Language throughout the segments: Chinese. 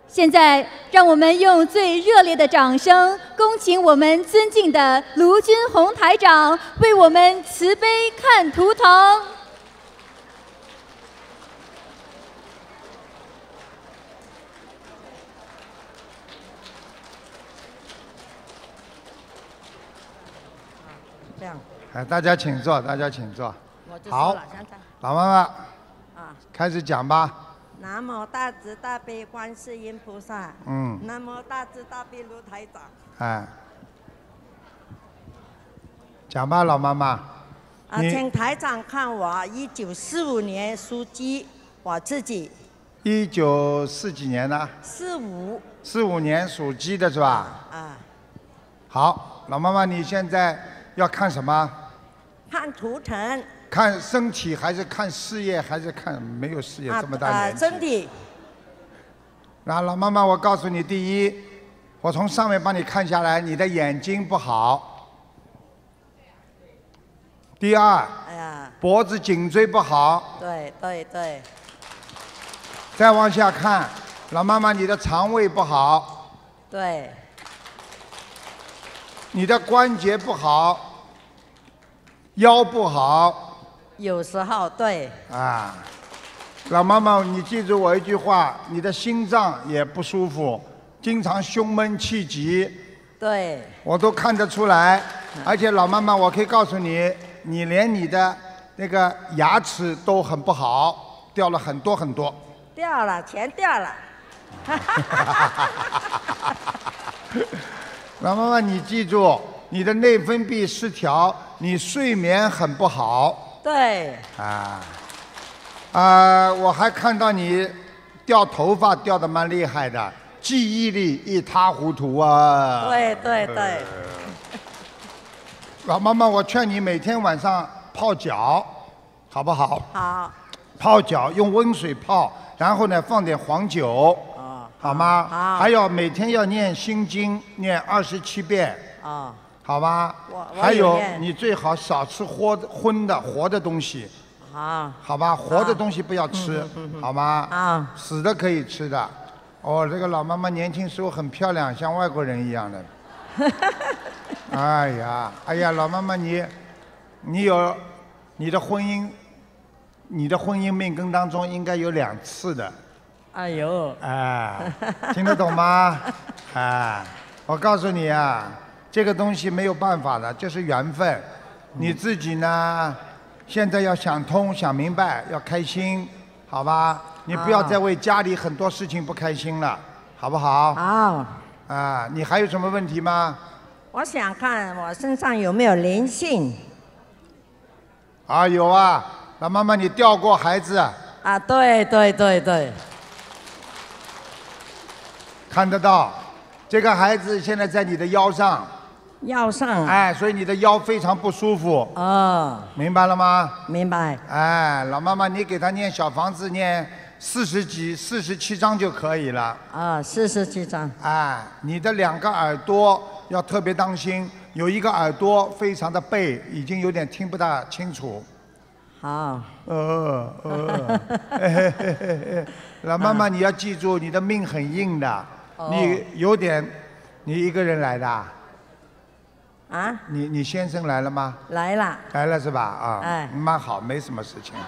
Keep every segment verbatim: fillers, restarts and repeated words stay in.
现在，让我们用最热烈的掌声，恭请我们尊敬的卢军红台长为我们慈悲看图腾。 这样。 哎，大家请坐，大家请坐。 我就好说了，现在。 老妈妈， 啊。 开始讲吧。 南无大慈大悲观世音菩萨。 嗯。 南无大慈大悲卢台长。 哎。讲吧，老妈妈。 啊，请台长看我一九四五年属鸡，我自己。 一九四几年的？ 四五。 四五年属鸡的是吧？ 啊。 好，老妈妈，你现在要看什么？ 看图腾。 看身体还是看事业，还是看没有事业这么大年纪？ 啊，身体。 那老妈妈，我告诉你，第一，我从上面帮你看下来，你的眼睛不好。第二， 哎呀， 脖子、颈椎不好。 对对对。 再往下看，老妈妈，你的肠胃不好。 对。 你的关节不好，腰不好。 有时候对。 啊，老妈妈，你记住我一句话，你的心脏也不舒服，经常胸闷气急。 对。 我都看得出来，而且老妈妈，我可以告诉你，你连你的那个牙齿都很不好，掉了很多很多。 掉了，全掉了。 老妈妈，你记住，你的内分泌失调，你睡眠很不好。 对。 啊，啊，我还看到你掉头发掉得蛮厉害的，记忆力一塌糊涂啊。 对对对。 老妈妈，我劝你每天晚上泡脚，好不好？ 好。 泡脚用温水泡，然后呢放点黄酒， 哦、 好吗？ 好。 还有每天要念心经，念二十七遍。 哦。 好吧。 我我还有念你最好少吃活的荤的活的东西。 好。 好吧，活的东西不要吃， 嗯嗯、 好吗？ 啊。 死的可以吃的。哦，这个老妈妈年轻时候很漂亮，像外国人一样的。哎呀，哎呀，老妈妈你，你有你的婚姻，你的婚姻命根当中应该有两次的。 哎呦。 哎，听得懂吗？哎，我告诉你啊，这个东西没有办法的，就是缘分。你自己呢，现在要想通、想明白，要开心，好吧？你不要再为家里很多事情不开心了，好不好？ 好。 啊，你还有什么问题吗？ 我想看我身上有没有灵性。 啊，有啊，老妈妈，你掉过孩子？ 啊，对对对对。 看得到，这个孩子现在在你的腰上。 腰上。 哎，所以你的腰非常不舒服。 哦。 明白了吗？ 明白。 哎，老妈妈，你给他念小房子，念四十几、四十七章就可以了。 啊，四十七章。 哎，你的两个耳朵要特别当心，有一个耳朵非常的背，已经有点听不大清楚。 好。 呃呃，嘿嘿嘿嘿老妈妈，你要记住，你的命很硬的，你有点，你一个人来的啊？ 啊？ 你你先生来了吗？ 来了。 来了是吧？啊， 哎， 蛮好，没什么事情。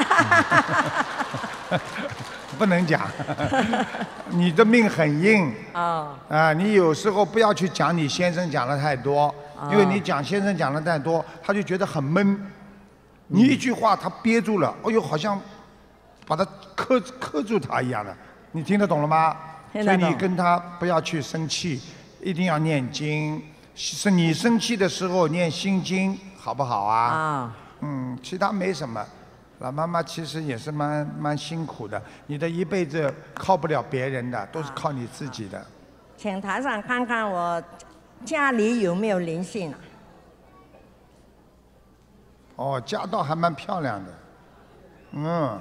不能讲，你的命很硬。 哦。 啊，你有时候不要去讲你先生讲的太多，因为你讲先生讲的太多，他就觉得很闷。你一句话他憋住了，哎呦，好像把他磕磕住他一样的。你听得懂了吗？ 听得懂。 所以你跟他不要去生气，一定要念经。是你生气的时候念心经，好不好啊？ 啊。 嗯，其他没什么。老妈妈其实也是蛮蛮辛苦的，你的一辈子靠不了别人的，都是靠你自己的。 请台上看看我家里有没有灵性啊？ 哦，家倒还蛮漂亮的，嗯，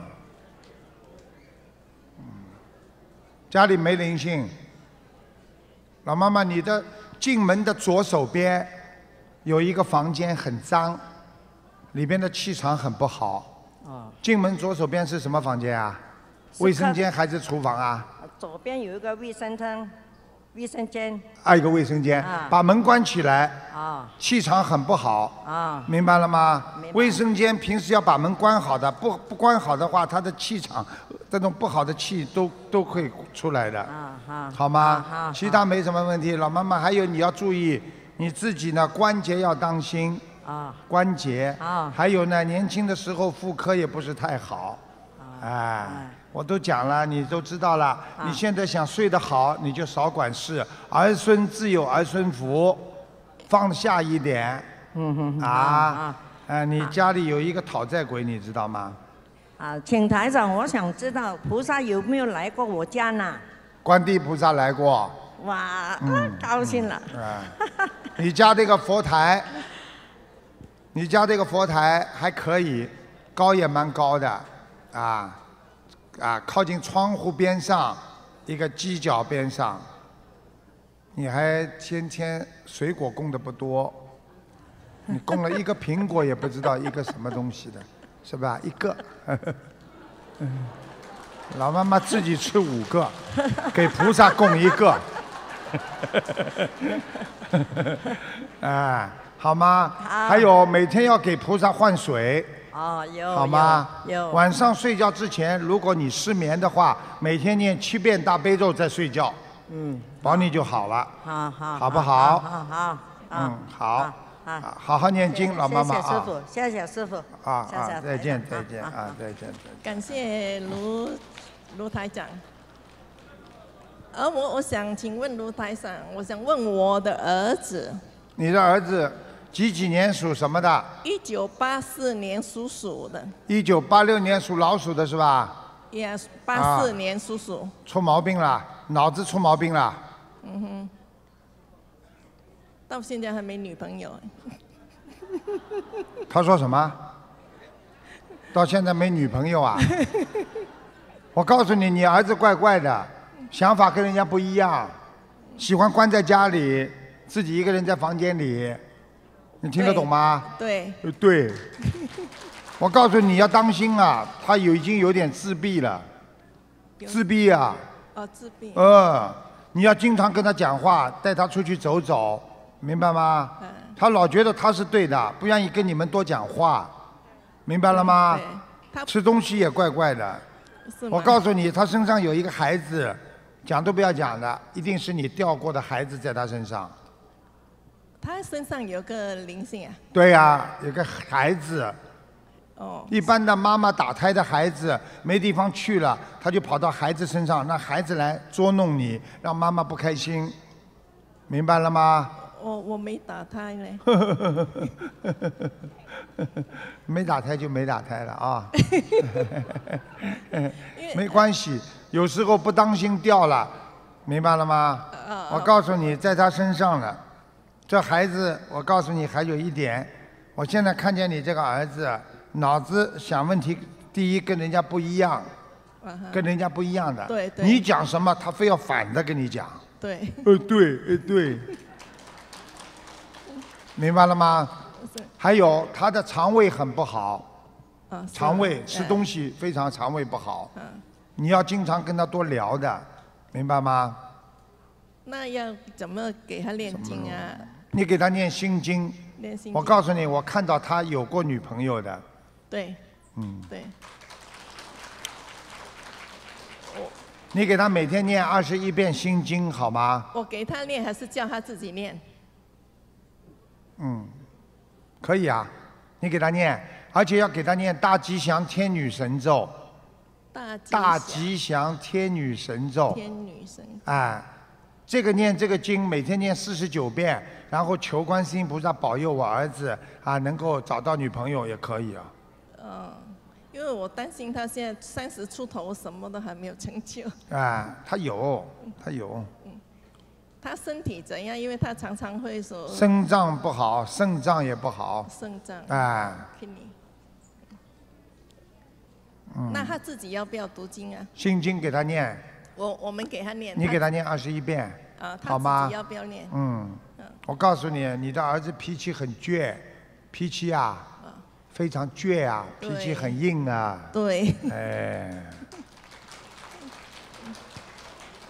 嗯，家里没灵性。老妈妈，你的进门的左手边有一个房间很脏，里边的气场很不好。 哦。 进门左手边是什么房间啊？卫生间还是厨房啊？ 左边有一个卫生间，卫生间。 还有一个卫生间， 啊、 把门关起来。 啊。 气场很不好。 啊。 明白了吗？ 明白。 卫生间平时要把门关好的，不不关好的话，它的气场，这种不好的气都都会出来的。 啊好。 好吗？ 啊其他没什么问题。老妈妈，还有你要注意，你自己呢关节要当心。 啊。 关节。 啊。 还有呢，年轻的时候妇科也不是太好。哎。哎我都讲了，你都知道了。啊、你现在想睡得好，你就少管事，儿孙自有儿孙福，放下一点。 嗯哼。 啊。啊。呃，你家里有一个讨债鬼，你知道吗？ 啊，请台长，我想知道菩萨有没有来过我家呢？ 观地菩萨来过。 哇，嗯、高兴了。 嗯啊、你家这个佛台，你家这个佛台还可以，高也蛮高的，啊。啊，靠近窗户边上，一个犄角边上，你还天天水果供的不多，你供了一个苹果也不知道一个什么东西的，是吧？一个，老妈妈自己吃五个，给菩萨供一个，哎，好吗？还有每天要给菩萨换水。 哦，有， 好吗？ 有。 晚上睡觉之前，如果你失眠的话，每天念七遍大悲咒再睡觉。嗯。保你就好了。 好好。 好不好？ 好好。 嗯，好。啊。好好念经，老妈妈啊。 谢谢师傅，谢谢师傅。 啊啊！再见再见啊！再见再见。 感谢卢卢台长。而我我想请问卢台长，我想问我的儿子。 你的儿子？几几年属什么的？ 一九八四年属鼠的。 一九八六年属老鼠的是吧？ 也八四年属鼠。 出毛病了，脑子出毛病了。 嗯哼。到现在还没女朋友。 他说什么？到现在没女朋友啊？我告诉你，你儿子怪怪的，想法跟人家不一样，喜欢关在家里，自己一个人在房间里。你听得懂吗？ 对。 对。我告诉你要当心啊，他有已经有点自闭了。自闭啊。 哦，自闭。 呃，你要经常跟他讲话，带他出去走走，明白吗？嗯。他老觉得他是对的，不愿意跟你们多讲话，明白了吗？ 对。他吃东西也怪怪的。 是吗？ 我告诉你，他身上有一个孩子，讲都不要讲的，一定是你掉过的孩子在他身上。 他身上有个灵性啊。 对呀、啊，有个孩子。 哦。 一般的妈妈打胎的孩子没地方去了，他就跑到孩子身上，让孩子来捉弄你，让妈妈不开心，明白了吗？ 我我没打胎呢。 没打胎就没打胎了啊。没关系，有时候不当心掉了，明白了吗？我告诉你，在他身上了。这孩子，我告诉你还有一点，我现在看见你这个儿子脑子想问题，第一跟人家不一样，跟人家不一样的。 对对。 你讲什么，他非要反的跟你讲。 对。 呃，对，呃，对。明白了吗？还有他的肠胃很不好， 啊、 肠胃吃东西非常肠胃不好，嗯、你要经常跟他多聊的，明白吗？ 那要怎么给他念经啊？ 你给他念心经。 念心经。 我告诉你，我看到他有过女朋友的。 对。 嗯。 对。 你给他每天念二十一遍心经，好吗？ 我给他念，还是叫他自己念？ 嗯，可以啊，你给他念，而且要给他念大吉祥天女神咒。 大吉大吉祥天女神咒。 天女神咒。 哎，这个念这个经，每天念四十九遍，然后求观世音菩萨保佑我儿子啊能够找到女朋友也可以啊。 嗯，因为我担心他现在三十出头，什么都还没有成就。 啊，他有，他有。 嗯。他身体怎样？因为他常常会说。 肾脏不好，肾脏也不好。 肾脏。 哎。 听你。嗯。那他自己要不要读经啊？ 心经给他念。 我我们给他念。 你给他念二十一遍。 啊， 好吗？ 他自己要不要念？ 嗯。嗯。我告诉你，你的儿子脾气很倔，脾气啊，非常倔啊，脾气很硬啊。 对。 哎。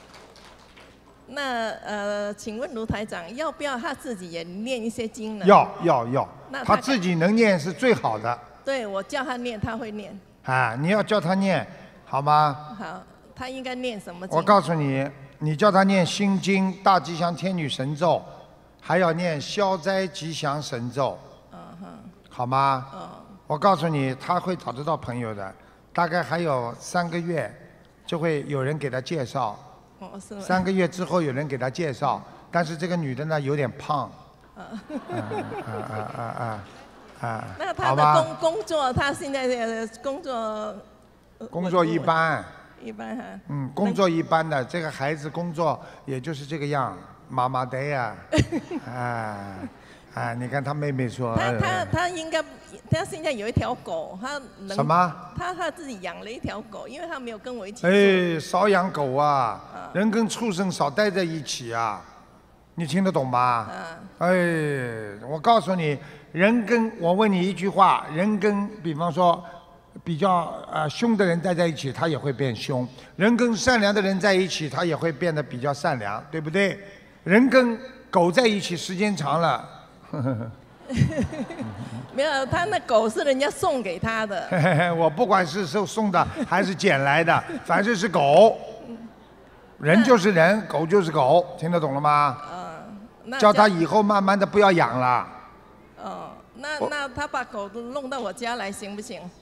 那呃，请问卢台长，要不要他自己也念一些经呢？ 要要要， 那他他自己能念是最好的。 对，我叫他念，他会念。 啊，你要叫他念，好吗？ 好，他应该念什么经？ 我告诉你，你叫他念心经、大吉祥天女神咒，还要念消灾吉祥神咒， 嗯哼， 好吗？ 哦我告诉你，他会找得到朋友的，大概还有三个月，就会有人给他介绍。 哦，是吗？ 三个月之后有人给他介绍，但是这个女的呢有点胖。 啊啊啊啊啊啊啊！ 那他的好吧， 工工作，他现在的工作呃工作一般， 一般哈。 嗯，工作一般的，这个孩子工作也就是这个样，麻麻的呀，啊啊！你看他妹妹说， 他他呃他应该，他现在有一条狗，他能什么？ 他他自己养了一条狗，因为他没有跟我一起住。 哎，少养狗啊，人跟畜生少待在一起啊，你听得懂吗？哎，我告诉你，人跟我问你一句话，人跟比方说比较呃凶的人待在一起，他也会变凶；人跟善良的人在一起，他也会变得比较善良，对不对？人跟狗在一起时间长了，呵呵呵没有，他那狗是人家送给他的。 嘿嘿嘿，我不管是送送的还是捡来的，反正是狗。人就是人，狗就是狗，听得懂了吗？ 嗯，那叫他以后慢慢的不要养了。 哦，那那他把狗都弄到我家来行不行？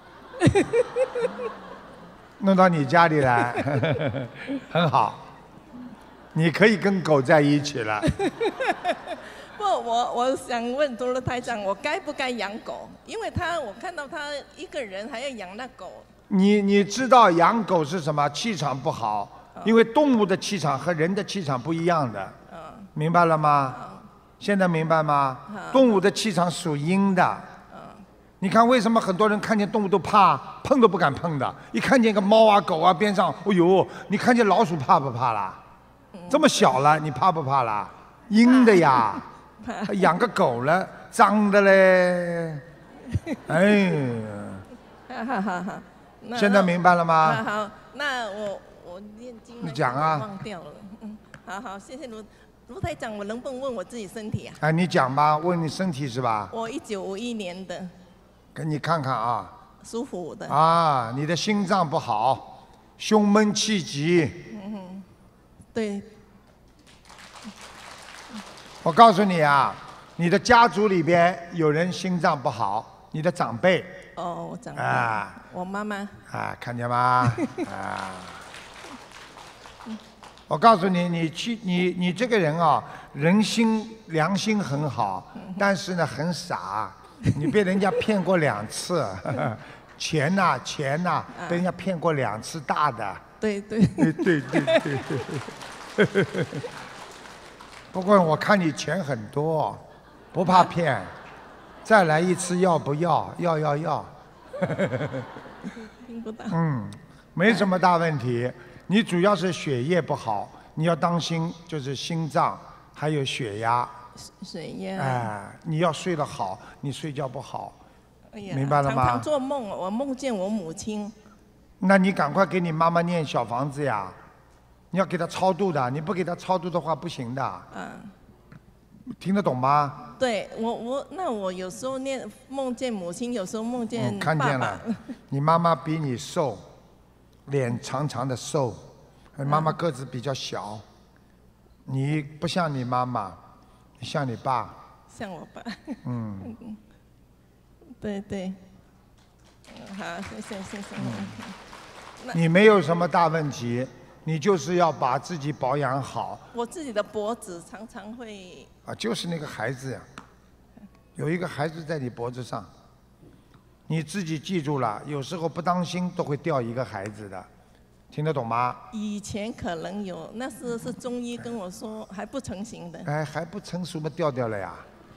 弄到你家里来，很好。你可以跟狗在一起了。 不，我我想问多罗台长，我该不该养狗？因为他我看到他一个人还要养那狗。 你你知道养狗是什么？气场不好，因为动物的气场和人的气场不一样的。 嗯。 明白了吗？现在明白吗？动物的气场属阴的。你看为什么很多人看见动物都怕，碰都不敢碰的？一看见个猫啊狗啊边上，哦呦，你看见老鼠怕不怕啦？这么小了，你怕不怕啦？阴的呀，养个狗了，脏的嘞。哎呀， 哈哈哈。 现在明白了吗？ 那好，那我我念经你讲啊。 忘掉了。嗯，好好，谢谢卢卢台长，我能不能问我自己身体啊？ 哎，你讲吧，问你身体是吧？ 我一九五一年的。 给你看看啊。 属虎的。 啊，你的心脏不好，胸闷气急。 嗯哼，对。 我告诉你啊，你的家族里边有人心脏不好，你的长辈。 哦，我长辈。 啊。 我妈妈。 啊，看见吗？啊。我告诉你，你去你你这个人啊，人心良心很好，但是呢很傻，你被人家骗过两次，呵呵钱呐、钱呐、被人家骗过两次大的。 对对。 对对对对对。不过我看你钱很多，不怕骗，再来一次要不要？要要要。 听不到。 嗯，没什么大问题。你主要是血液不好，你要当心，就是心脏还有血压。 血压。 哎，你要睡得好，你睡觉不好， 哎呀， 明白了吗？ 常常做梦，我梦见我母亲。 那你赶快给你妈妈念小房子呀，你要给她超度的，你不给她超度的话不行的。 嗯。 听得懂吗？ 对我我那我有时候念梦见母亲，有时候梦见嗯，看见了，你妈妈比你瘦，脸长长的瘦，妈妈个子比较小，你不像你妈妈，你像你爸。 像我爸。 嗯。 对对。好，谢谢谢谢。 嗯。你没有什么大问题，你就是要把自己保养好。 我自己的脖子常常会。 啊，就是那个孩子呀，有一个孩子在你脖子上，你自己记住了，有时候不当心都会掉一个孩子的，听得懂吗？ 以前可能有，那是是中医跟我说还不成型的。 哎，还不成熟嘛，掉掉了呀。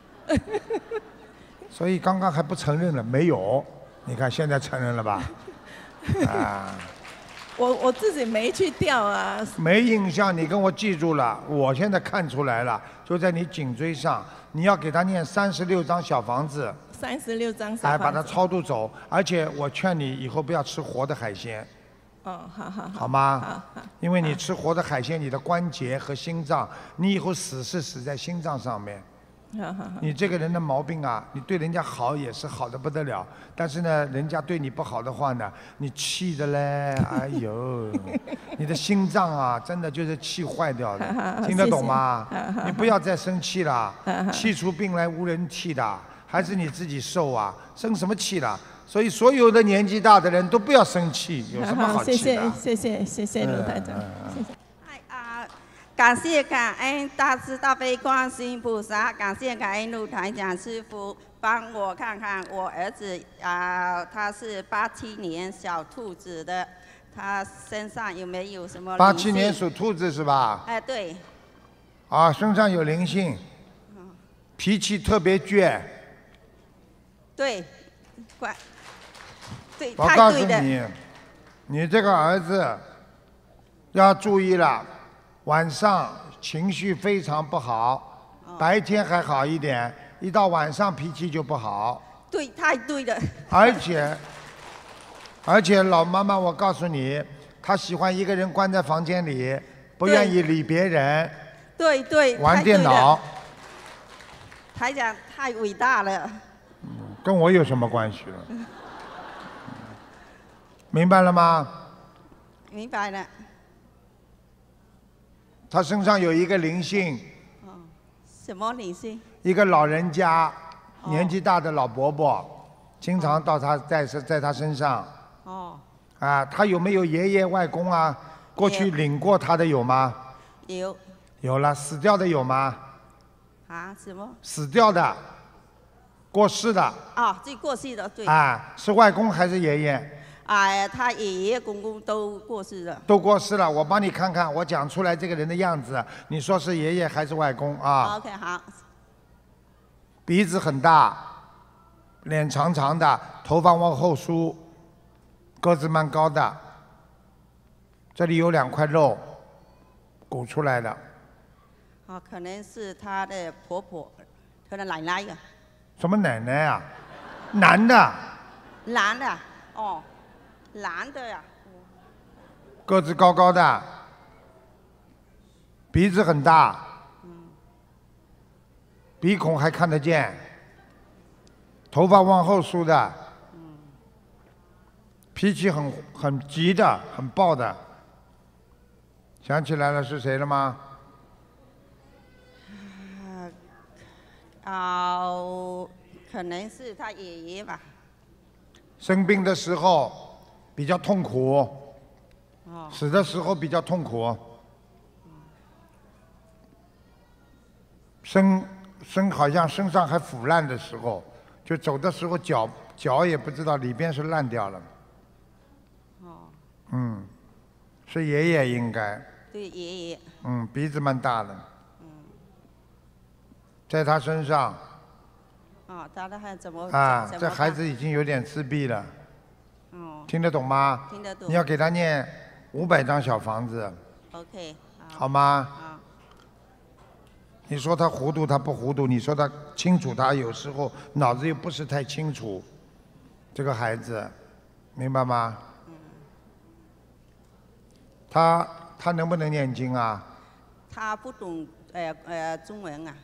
所以刚刚还不承认了，没有，你看现在承认了吧？啊。 我我自己没去掉啊。 没印象，你跟我记住了。我现在看出来了，就在你颈椎上，你要给他念三十六张小房子。 三十六张小房子。 哎，把它超度走。而且我劝你以后不要吃活的海鲜。 哦，好好好。 好吗？ 好好。 因为你吃活的海鲜，你的关节和心脏，你以后死是死在心脏上面。 好好好。 你这个人的毛病啊，你对人家好也是好的不得了，但是呢，人家对你不好的话呢，你气的嘞，哎呦，你的心脏啊，真的就是气坏掉的，听得懂吗？你不要再生气了，气出病来无人替的，还是你自己受啊，生什么气了？所以所有的年纪大的人都不要生气，有什么好气的？ 谢谢谢谢谢谢卢台长，谢谢。 感谢感恩大慈大悲观世音菩萨，感谢感恩卢台长师傅，帮我看看我儿子啊、呃，他是八七年小兔子的，他身上有没有什么？ 八七年属兔子是吧？ 哎，对。 啊，身上有灵性，脾气特别倔。 对，乖。对， 我告诉太对了。 你，你这个儿子要注意了。晚上情绪非常不好，白天还好一点，一到晚上脾气就不好。 对，太对了。 而且，而且老妈妈，我告诉你，他喜欢一个人关在房间里，不愿意理别人。 对对。 玩电脑。 台长太伟大了。 跟我有什么关系了？明白了吗？ 明白了。 他身上有一个灵性。 哦，什么灵性？ 一个老人家，哦、年纪大的老伯伯，经常到他在在他身上。 哦。 啊，他有没有爷爷外公啊？过去领过他的有吗？ 有。 有了，死掉的有吗？ 啊？什么？ 死掉的，过世的。 啊，最过世的对。 啊，是外公还是爷爷？ 哎，他爷爷公公都过世了。 都过世了，我帮你看看，我讲出来这个人的样子，你说是爷爷还是外公啊 ？OK， 好。 鼻子很大，脸长长的，头发往后梳，个子蛮高的，这里有两块肉，鼓出来的。 啊，可能是他的婆婆，他的奶奶呀。 什么奶奶啊？男的。 男的，哦。男的呀， 个子高高的，鼻子很大，鼻孔还看得见，头发往后梳的，脾气很很急的，很暴的。想起来了是谁了吗？ 啊、呃，可能是他爷爷吧。 生病的时候。比较痛苦， 哦、 死的时候比较痛苦，身身好像身上还腐烂的时候，就走的时候脚脚也不知道里边是烂掉了。 哦。 嗯，是爷爷应该。 对，爷爷。 嗯，鼻子蛮大的。嗯。在他身上。 哦，他的还怎么？ 啊，这孩子已经有点自闭了。 哦， 听得懂吗？ 听得懂。 你要给他念五百张小房子。 OK。 好吗？ 好。 你说他糊涂，他不糊涂；你说他清楚，他有时候脑子又不是太清楚。这个孩子，明白吗？嗯。他他能不能念经啊？ 他不懂呃呃中文啊。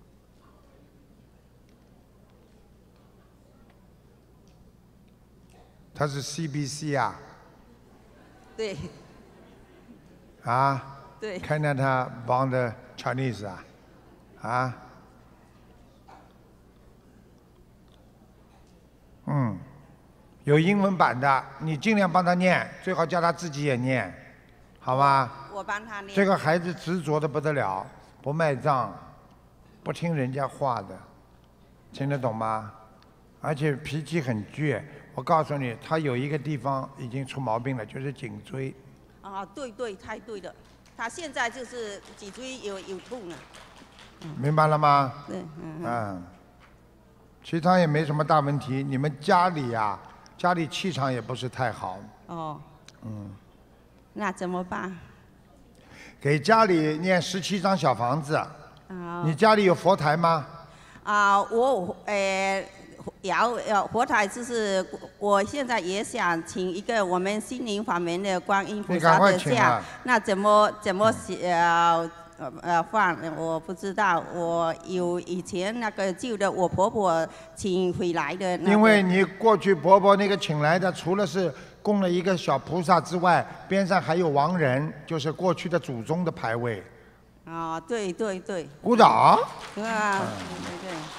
他是 C B C 啊？ 对。 啊？ 对。 Canada Bond Chinese 啊？啊？嗯，有英文版的，你尽量帮他念，最好叫他自己也念，好吗？ 我帮他念。 这个孩子执着的不得了，不卖账，不听人家话的，听得懂吗？而且脾气很倔。我告诉你，他有一个地方已经出毛病了，就是颈椎。 啊，对对，太对了。他现在就是脊椎有有痛了。 明白了吗？ 对，嗯。 嗯。其他也没什么大问题。你们家里呀、啊，家里气场也不是太好。 哦。 嗯。 那怎么办？ 给家里念十七张小房子。 啊。 你家里有佛台吗？ 啊，我呃摇呃佛台，就是我现在也想请一个我们心灵法门的观音菩萨的像，那怎么怎么呃呃放？我不知道，我有以前那个旧的我婆婆请回来的、那个。 因为你过去婆婆那个请来的，除了是供了一个小菩萨之外，边上还有亡人，就是过去的祖宗的牌位。 啊，对对对。 鼓掌。 啊， 嗯、 对对对。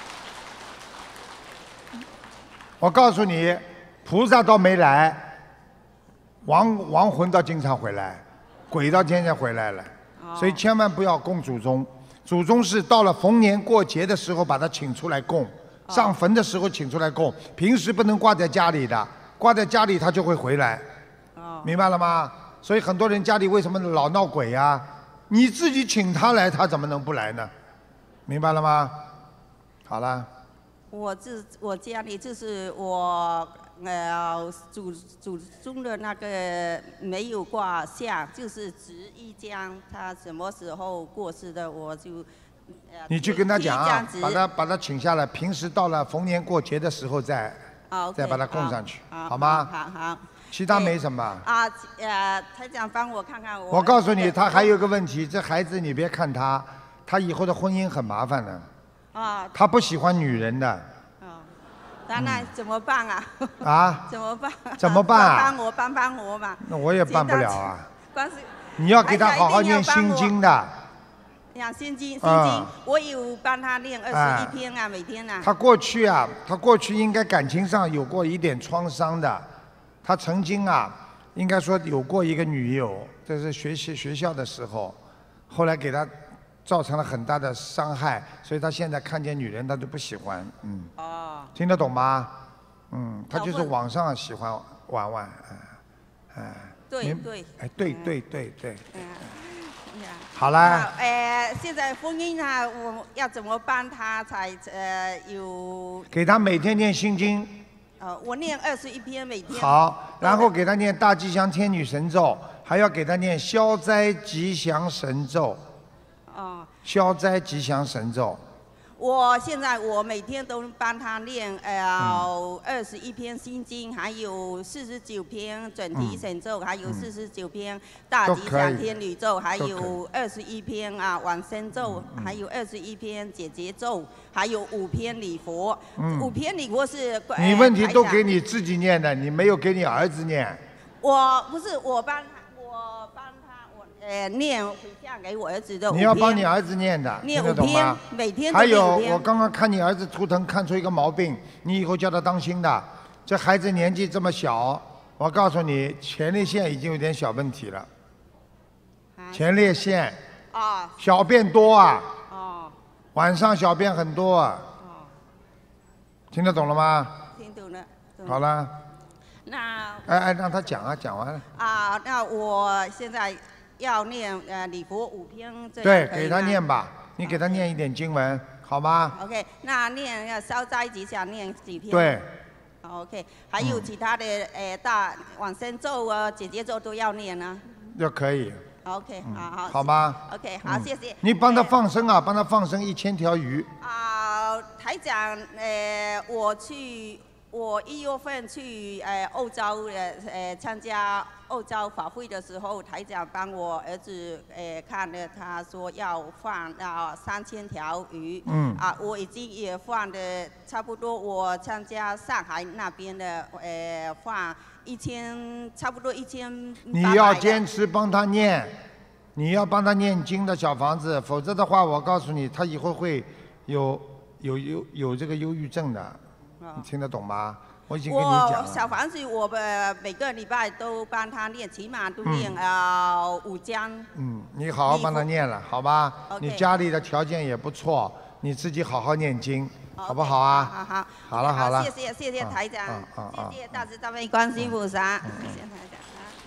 我告诉你，菩萨倒没来，亡亡魂倒经常回来，鬼倒天天回来了。所以千万不要供祖宗，祖宗是到了逢年过节的时候把他请出来供，上坟的时候请出来供，平时不能挂在家里的，挂在家里他就会回来，明白了吗？所以很多人家里为什么老闹鬼啊？你自己请他来，他怎么能不来呢？明白了吗？好了。 我这我家里就是我呃祖祖宗的那个没有挂像，就是只一张，他什么时候过世的我就。呃、 你去跟他讲啊，把他把他请下来，平时到了逢年过节的时候再、 哦 okay, 再把他供上去， 好, 好吗？ 好好。好其他没什么。 啊呃，台长帮我看看我。 我告诉你，他还有个问题，这孩子你别看他，他以后的婚姻很麻烦的。啊。他不喜欢女人的。 哦。那那怎么办啊？ 啊？ 怎么办？ 怎么办啊？ 帮帮我，帮帮我嘛。 那我也办不了啊。 关系。 你要给他好好念心经的。 念心经，心经，我有帮他念二十一篇啊，每天啊。 他过去啊，他过去应该感情上有过一点创伤的。他曾经啊，应该说有过一个女友，这是学习学校的时候，后来给他造成了很大的伤害，所以他现在看见女人他都不喜欢，嗯。哦。听得懂吗？嗯，他就是网上喜欢玩玩，哎、嗯，哎。 对对。 哎，对对对对。 嗯。 好啦。 呃，现在婚姻啊，我要怎么帮他才呃有？ 给他每天念心经。 呃，我念二十一篇每天。 好，然后给他念大吉祥天女神咒，还要给他念消灾吉祥神咒。哦。消灾吉祥神咒。 我现在我每天都帮他念呃二十一篇心经，还有四十九篇准提神咒，还有四十九篇大吉祥天女咒，还有二十一篇啊往生咒，还有二十一篇解结咒，还有五篇礼佛。嗯。五篇礼佛是。 你问题都给你自己念的，你没有给你儿子念。 我不是我帮他，我帮他我呃念回向给我儿子的。 你要帮你儿子念的， 念五篇，每天都还念五篇。 有，我刚刚看你儿子图腾看出一个毛病，你以后叫他当心的。这孩子年纪这么小，我告诉你，前列腺已经有点小问题了。前列腺。啊。小便多啊。哦。晚上小便很多啊。哦。听得懂了吗？ 听懂了。 好了。 那。 哎哎，让他讲啊，讲完了。 啊，那我现在要念呃礼佛五篇，这对，给他念吧，你给他念一点经文，好吗 ？OK， 那念要消灾吉祥念几篇？ 对。 OK， 还有其他的呃大往生咒啊、解结咒都要念呢。 就可以。 OK， 好好。 好吗 ？OK， 好，谢谢。 你帮他放生啊，帮他放生一千条鱼。 啊，台长，呃，我去。我一月份去呃澳洲呃呃参加澳洲法会的时候，台长帮我儿子呃看了，他说要放啊三千条鱼。嗯。啊，我已经也放的差不多。我参加上海那边的呃放一千，差不多一千。 你要坚持帮他念，你要帮他念经的小房子，否则的话，我告诉你，他以后会有有有有这个忧郁症的。你听得懂吗？我已经跟你讲了。 我小房子，我呃每个礼拜都帮他念，起码都念呃五章。 嗯，你好好帮他念了，好吧？你家里的条件也不错，你自己好好念经，好不好啊？ 好好。 好了好了。 谢谢谢谢台长，谢谢大慈大悲观世音菩萨，谢谢台长。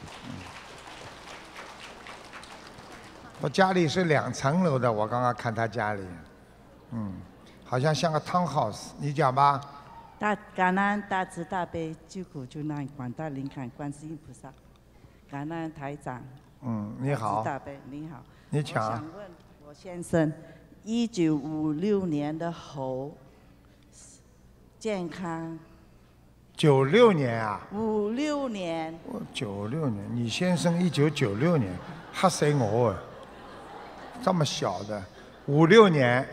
我家里是两层楼的，我刚刚看他家里，嗯，好像像个 townhouse。你讲吧。 大感恩大慈大悲救苦救难广大灵感观世音菩萨，感恩台长。 嗯，你好。 大慈大悲，你好。 你讲。 我想问我先生，一九五六年的猴， 健康。 九六年啊？ 五六年。 我九六年，你先生一九九六年，吓死我啊！这么小的，五六年，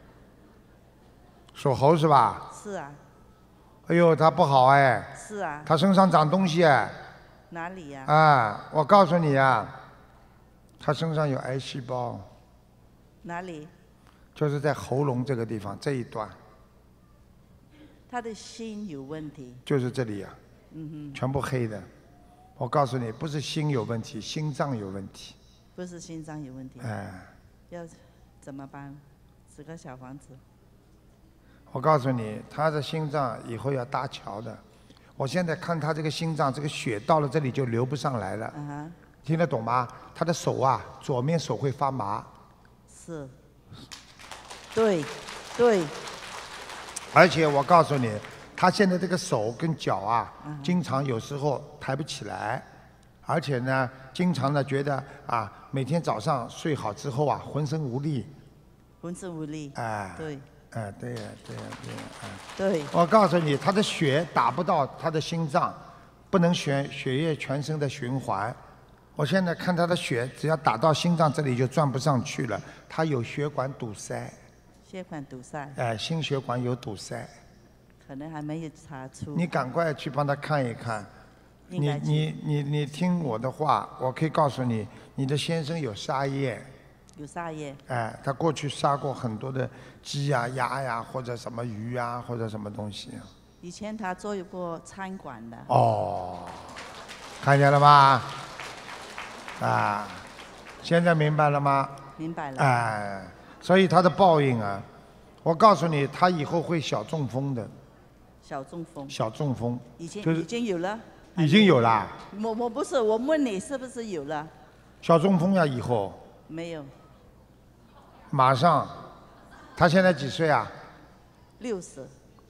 属猴是吧？ 是啊。 哎呦，他不好哎。 是啊。 他身上长东西哎。 哪里呀？ 啊，我告诉你啊，他身上有癌细胞。 哪里？ 就是在喉咙这个地方这一段。 他的心有问题。 就是这里呀、啊。 嗯哼。 全部黑的。我告诉你，不是心有问题，心脏有问题。 不是心脏有问题。 哎。 要怎么办？十个小房子。 我告诉你，他的心脏以后要搭桥的。我现在看他这个心脏，这个血到了这里就流不上来了。 Uh-huh. 听得懂吗？他的手啊，左面手会发麻。 是。对，对。 而且我告诉你，他现在这个手跟脚啊， Uh-huh. 经常有时候抬不起来，而且呢，经常呢觉得啊，每天早上睡好之后啊，浑身无力。 浑身无力。 哎。 对。 哎，对呀，对呀，对呀，哎。 对。 我告诉你，他的血打不到他的心脏，不能血血液全身的循环。我现在看他的血，只要打到心脏这里就转不上去了，他有血管堵塞。 血管堵塞。 哎，心血管有堵塞。 可能还没有查出。 你赶快去帮他看一看。 你你你你听我的话，我可以告诉你，你的先生有杀业。 有杀业。 哎，他过去杀过很多的鸡呀、鸭呀，或者什么鱼呀，或者什么东西。 以前他做过餐馆的。 哦，看见了吗？啊，现在明白了吗？ 明白了。 哎，所以他的报应啊，我告诉你，他以后会小中风的。 小中风。 小中风。 已经、 就是、 已经有了。 已经有了。 我我不是，我问你是不是有了？ 小中风呀，以后。 没有。 马上，他现在几岁啊？ 六十。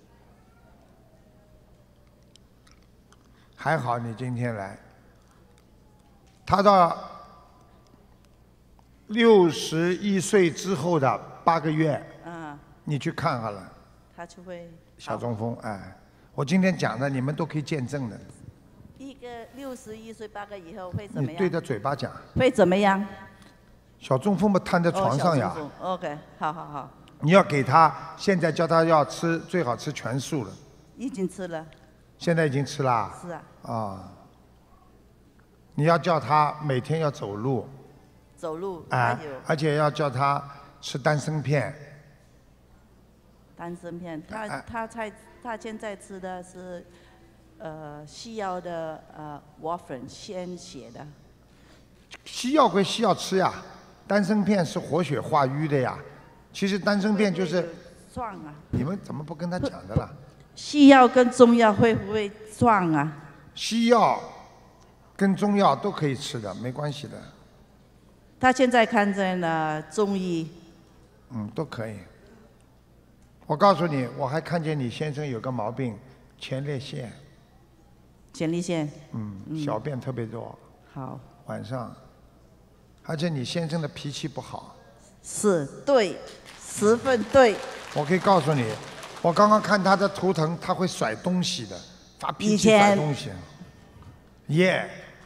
还好你今天来。他到六十一岁之后的八个月， 嗯， 你去看好了。 他就会。 小中风，哎，我今天讲的你们都可以见证的。 一个六十一岁八个以后会怎么样？ 你对着嘴巴讲。 会怎么样？ 小中风嘛，瘫在床上呀。 哦、OK， 好好好。 你要给他，现在叫他要吃，最好吃全素了。 已经吃了。 现在已经吃了。 是啊。 啊。你要叫他每天要走路。 走路。 啊。而且要叫他吃丹参片。 丹参片，他、啊、他才他现在吃的是，呃，西药的呃瓦粉鲜血的。 西药归西药吃呀。丹参片是活血化瘀的呀，其实丹参片就是。 撞啊！ 你们怎么不跟他讲的啦？ 西药跟中药会不会撞啊？ 西药跟中药都可以吃的，没关系的。 他现在看见了中医。 嗯，都可以。我告诉你，我还看见你先生有个毛病，前列腺。 前列腺。 嗯，小便特别多。 好。 晚上。而且你先生的脾气不好。 是，对，十分对。 我可以告诉你，我刚刚看他的图腾，他会甩东西的，发脾气甩东西。耶。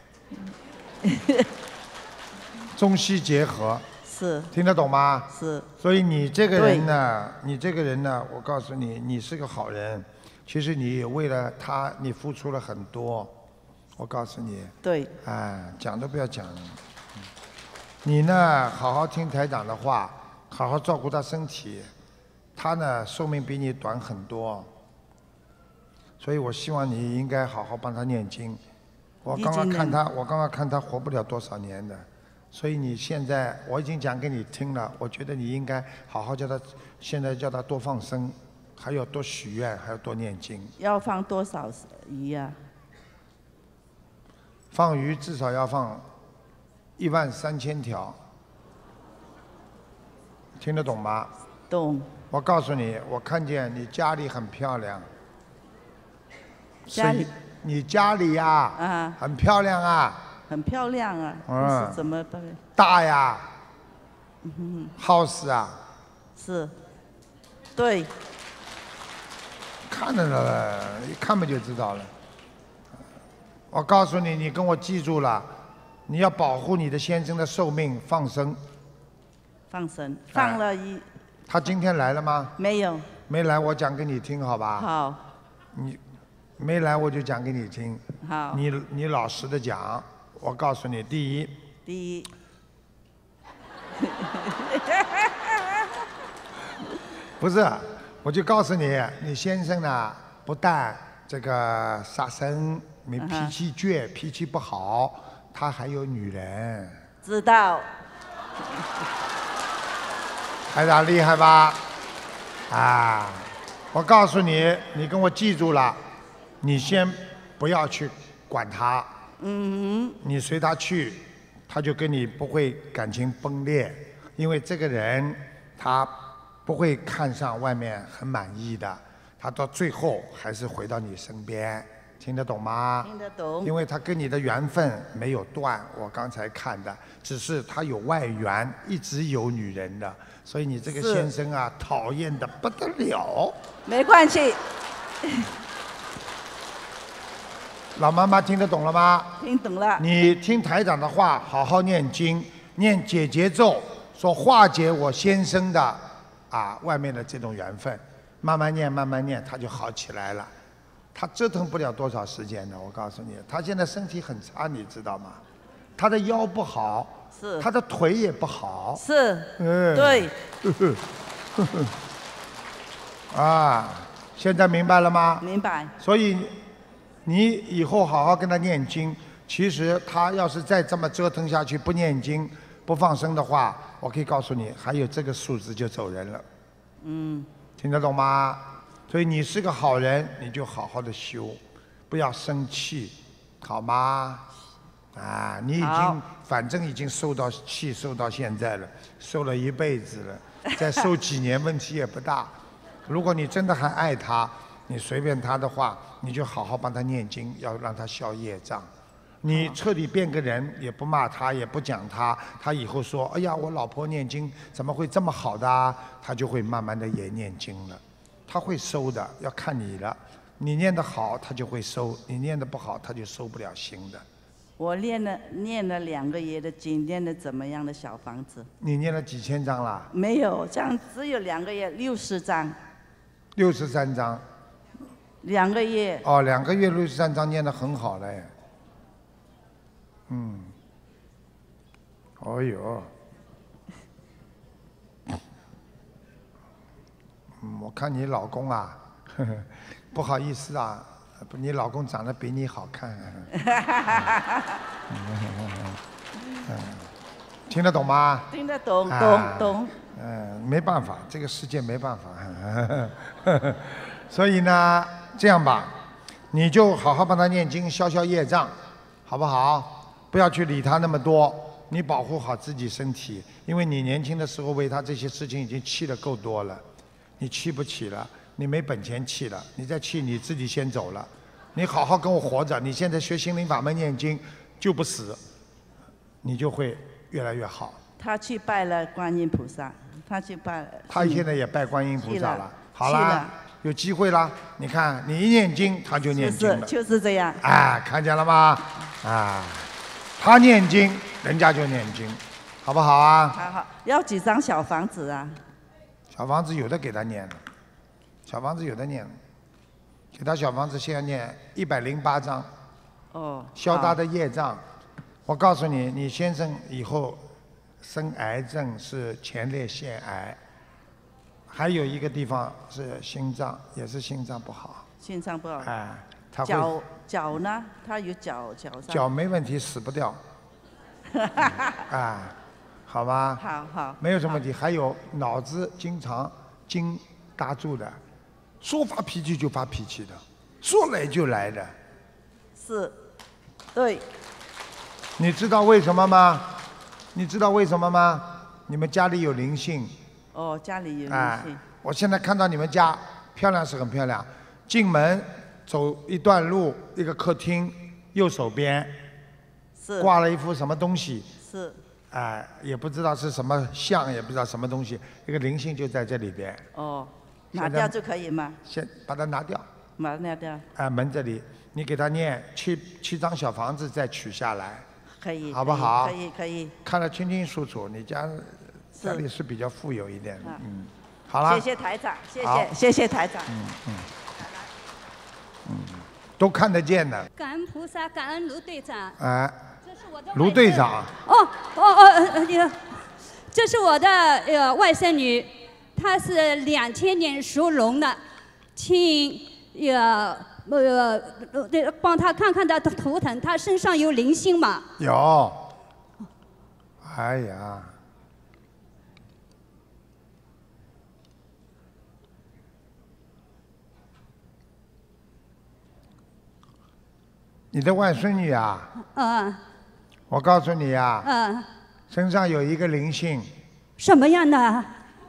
中西结合。 是。 听得懂吗？ 是。 所以你这个人呢，你这个人呢，我告诉你，你是个好人。其实你为了他，你付出了很多。我告诉你。 对。 哎，讲都不要讲。你呢，好好听台长的话，好好照顾他身体。他呢，寿命比你短很多，所以我希望你应该好好帮他念经。我刚刚看他，我刚刚看他活不了多少年的，所以你现在我已经讲给你听了，我觉得你应该好好叫他，现在叫他多放生，还有多许愿，还有多念经。 要放多少鱼啊？ 放鱼至少要放一万三千条，听得懂吗？ 懂。 我告诉你，我看见你家里很漂亮。 家里。 你家里呀、啊， 啊， 很漂亮啊。 很漂亮啊。 嗯。 是怎么办？ 大呀。 嗯。 house 啊。 是。对。 看着了，一看不就知道了。我告诉你，你跟我记住了，你要保护你的先生的寿命，放生。 放生，放了一。 他今天来了吗？ 没有。 没来，我讲给你听，好吧？ 好。 你没来，我就讲给你听。 好。 你你老实的讲，我告诉你，第一。 第一。 不是，我就告诉你，你先生呢，不但这个杀生，没脾气倔，脾气不好，他还有女人。 知道。 台长厉害吧？啊，我告诉你，你跟我记住了，你先不要去管他。 嗯。 你随他去，他就跟你不会感情崩裂，因为这个人他不会看上外面很满意的，他到最后还是回到你身边，听得懂吗？ 听得懂。 因为他跟你的缘分没有断，我刚才看的，只是他有外缘，一直有女人的。所以你这个先生啊，讨厌的不得了。 没关系。 老妈妈听得懂了吗？ 听懂了。 你听台长的话，好好念经，念解结咒，说化解我先生的啊外面的这种缘分，慢慢念，慢慢念，他就好起来了。他折腾不了多少时间的，我告诉你，他现在身体很差，你知道吗？他的腰不好。 是， 他的腿也不好。 是，嗯，对。 啊，现在明白了吗？ 明白。 所以你以后好好跟他念经。其实他要是再这么折腾下去，不念经、不放生的话，我可以告诉你，还有这个数字就走人了。 嗯。 听得懂吗？所以你是个好人，你就好好的修，不要生气，好吗？啊，你已经反正已经受到气受到现在了，受了一辈子了，再受几年问题也不大。如果你真的还爱他，你随便他的话，你就好好帮他念经，要让他消业障。你彻底变个人，也不骂他，也不讲他，他以后说：“哎呀，我老婆念经怎么会这么好的啊？”他就会慢慢的也念经了，他会收的，要看你了。你念得好，他就会收；你念得不好，他就收不了心的。 我念了念了两个月的经，念了怎么样的小房子？ 你念了几千张啦？ 没有，这样只有两个月，六十张。 六十三张。 两个月。 哦，两个月六十三张念得很好了。嗯。哦哟。嗯，我看你老公啊，呵呵，不好意思啊。你老公长得比你好看、啊嗯，听得懂吗？ 听得懂，啊、懂懂。 嗯，没办法，这个世界没办法。所以呢，这样吧，你就好好帮他念经，消消业障，好不好？不要去理他那么多，你保护好自己身体，因为你年轻的时候为他这些事情已经气得够多了，你气不起了。你没本钱气了，你再气你自己先走了。你好好跟我活着，你现在学心灵法门念经就不死，你就会越来越好。 他去拜了观音菩萨，他去拜了。 他现在也拜观音菩萨了。好啦，有机会啦。你看，你一念经，他就念经了。 就是就是这样。 啊，看见了吗？啊，他念经，人家就念经，好不好啊？ 好好，要几张小房子啊？ 小房子有的给他念了。小房子有的念，给他小房子现在念一百零八章， 哦， 消他的业障。我告诉你，你先生以后生癌症是前列腺癌，还有一个地方是心脏，也是心脏不好。 心脏不好。 哎，他会。 脚脚呢？他有脚脚上。 脚没问题，死不掉。啊，好吧。 好好。 没有什么问题，还有脑子经常筋搭住的。说发脾气就发脾气的，说来就来的。 是，对。 你知道为什么吗？你知道为什么吗？你们家里有灵性。 哦，家里有灵性。 哎，我现在看到你们家漂亮是很漂亮，进门走一段路，一个客厅，右手边是挂了一幅什么东西。 是。 哎，也不知道是什么像，也不知道什么东西，一个灵性就在这里边。 哦。 拿掉就可以吗？ 先把它拿掉。 把它拿掉。 啊，门这里，你给他念七七张小房子，再取下来。 可以。 好不好？ 可以可以。 看得清清楚楚，你家家里是比较富有一点的，嗯。好了。谢谢台长，谢谢谢谢台长。 嗯嗯。嗯，都看得见的。 感恩菩萨，感恩卢队长。 哎。卢队长。 哦哦哦呃，这是我的呃外甥女，她是两千年属龙的，请呃呃呃帮她看看她的图腾，她身上有灵性吗？ 有。哎呀。你的外孙女啊？ 嗯。 我告诉你啊。 嗯。 身上有一个灵性。 什么样的？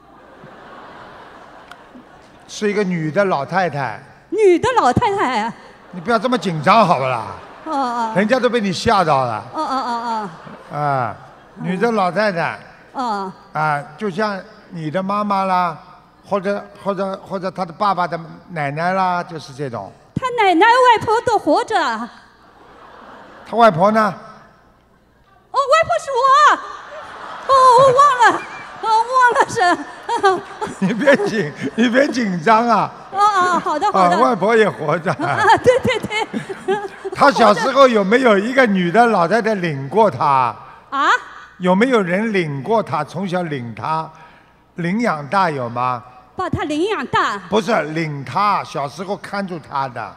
是一个女的老太太。 女的老太太。 你不要这么紧张好不啦？ 哦哦。 人家都被你吓到了。 哦哦哦哦。啊，女的老太太。 哦。 啊，就像你的妈妈啦，或者或者或者她的爸爸的奶奶啦，就是这种。 她奶奶外婆都活着。 她外婆呢？ 哦，外婆是我。哦，我忘了，哦，忘了是。 你别紧，你别紧张啊。 哦哦，好的好的。 啊，外婆也活着。 啊，对对对。 她小时候有没有一个女的老太太领过她？ 啊？ 有没有人领过她？从小领她，领养大有吗？ 把她领养大？ 不是领她，小时候看住她的。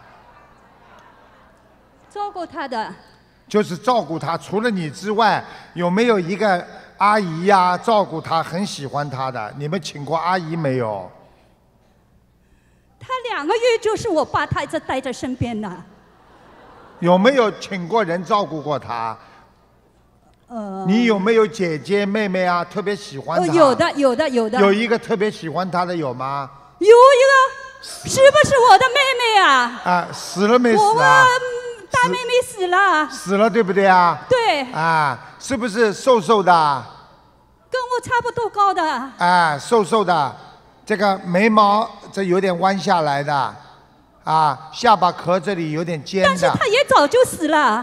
照顾她的。 就是照顾她，除了你之外，有没有一个阿姨呀、啊、照顾她，很喜欢她的？你们请过阿姨没有？ 她两个月就是我爸，她一直带在身边的。 有没有请过人照顾过她？ 呃。 你有没有姐姐妹妹啊？特别喜欢她？ 呃、有的，有的，有的。 有一个特别喜欢她的有吗？ 有一个，是不是我的妹妹啊？ 啊，死了没死啊？ 大妹妹死了。 死了，对不对啊？ 对。 啊，是不是瘦瘦的？ 跟我差不多高的。 啊，瘦瘦的，这个眉毛这有点弯下来的，啊，下巴壳这里有点尖的。 但是她也早就死了。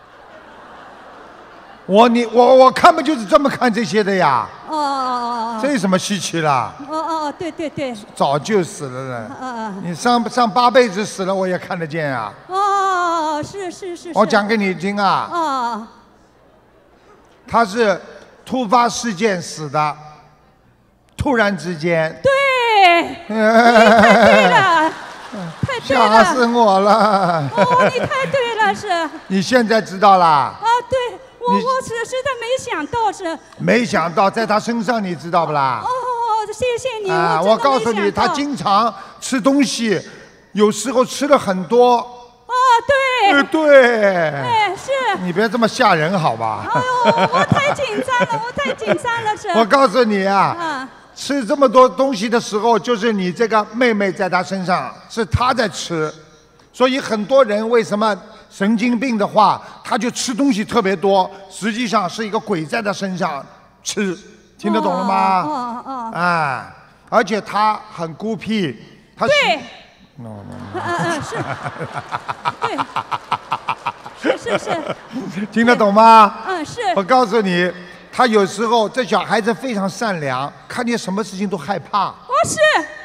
我你我我看不就是这么看这些的呀？ 哦哦哦哦。 这有什么稀奇啦？ 哦哦哦，对对对。 早就死了呢。 嗯嗯。 你上上八辈子死了，我也看得见啊。 哦，是是是。 我讲给你听啊。 哦。 他是突发事件死的，突然之间。 对。你太对了，太对了。 吓死我了。 哦，你太对了，是。 你现在知道啦？ 啊，对。我我是实在没想到是。 没想到在他身上，你知道不啦？ 哦，谢谢你。 啊， 我告诉你，他经常吃东西，有时候吃了很多。 哦，对。 呃，对。 哎，是。 你别这么吓人，好吧？ 哎呦，我太紧张了，我太紧张了，是。 我告诉你啊， 啊吃这么多东西的时候，就是你这个妹妹在她身上，是她在吃，所以很多人为什么？神经病的话，他就吃东西特别多，实际上是一个鬼在他身上吃，听得懂了吗？ 哦哦。 啊，而且他很孤僻，他对。 no no no。嗯嗯是。对。是是是。 听得懂吗？ 嗯是。 我告诉你，他有时候这小孩子非常善良，看见什么事情都害怕。 哦是。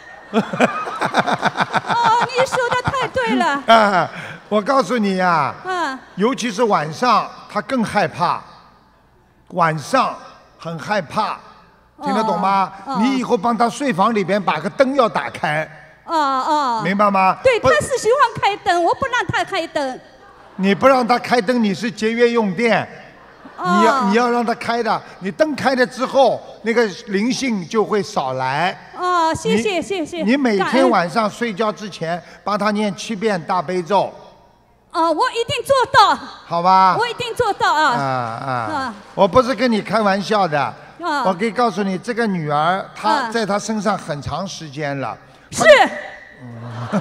哦，你说的太对了。 啊，我告诉你呀， 啊， 尤其是晚上，他更害怕。晚上很害怕，听得懂吗？ 哦哦、 你以后帮他睡房里边把个灯要打开。 哦哦。 明白吗？ 对，他是喜欢开灯，我不让他开灯。 你不让他开灯，你是节约用电。 哦、 你要你要让他开的，你灯开了之后，那个灵性就会少来。 哦，谢谢谢谢。 你每天晚上睡觉之前帮他念七遍大悲咒。 哦，我一定做到。 好吧。 我一定做到啊。 啊啊！我不是跟你开玩笑的。 啊。 我可以告诉你，这个女儿她在她身上很长时间了。 是。嗯。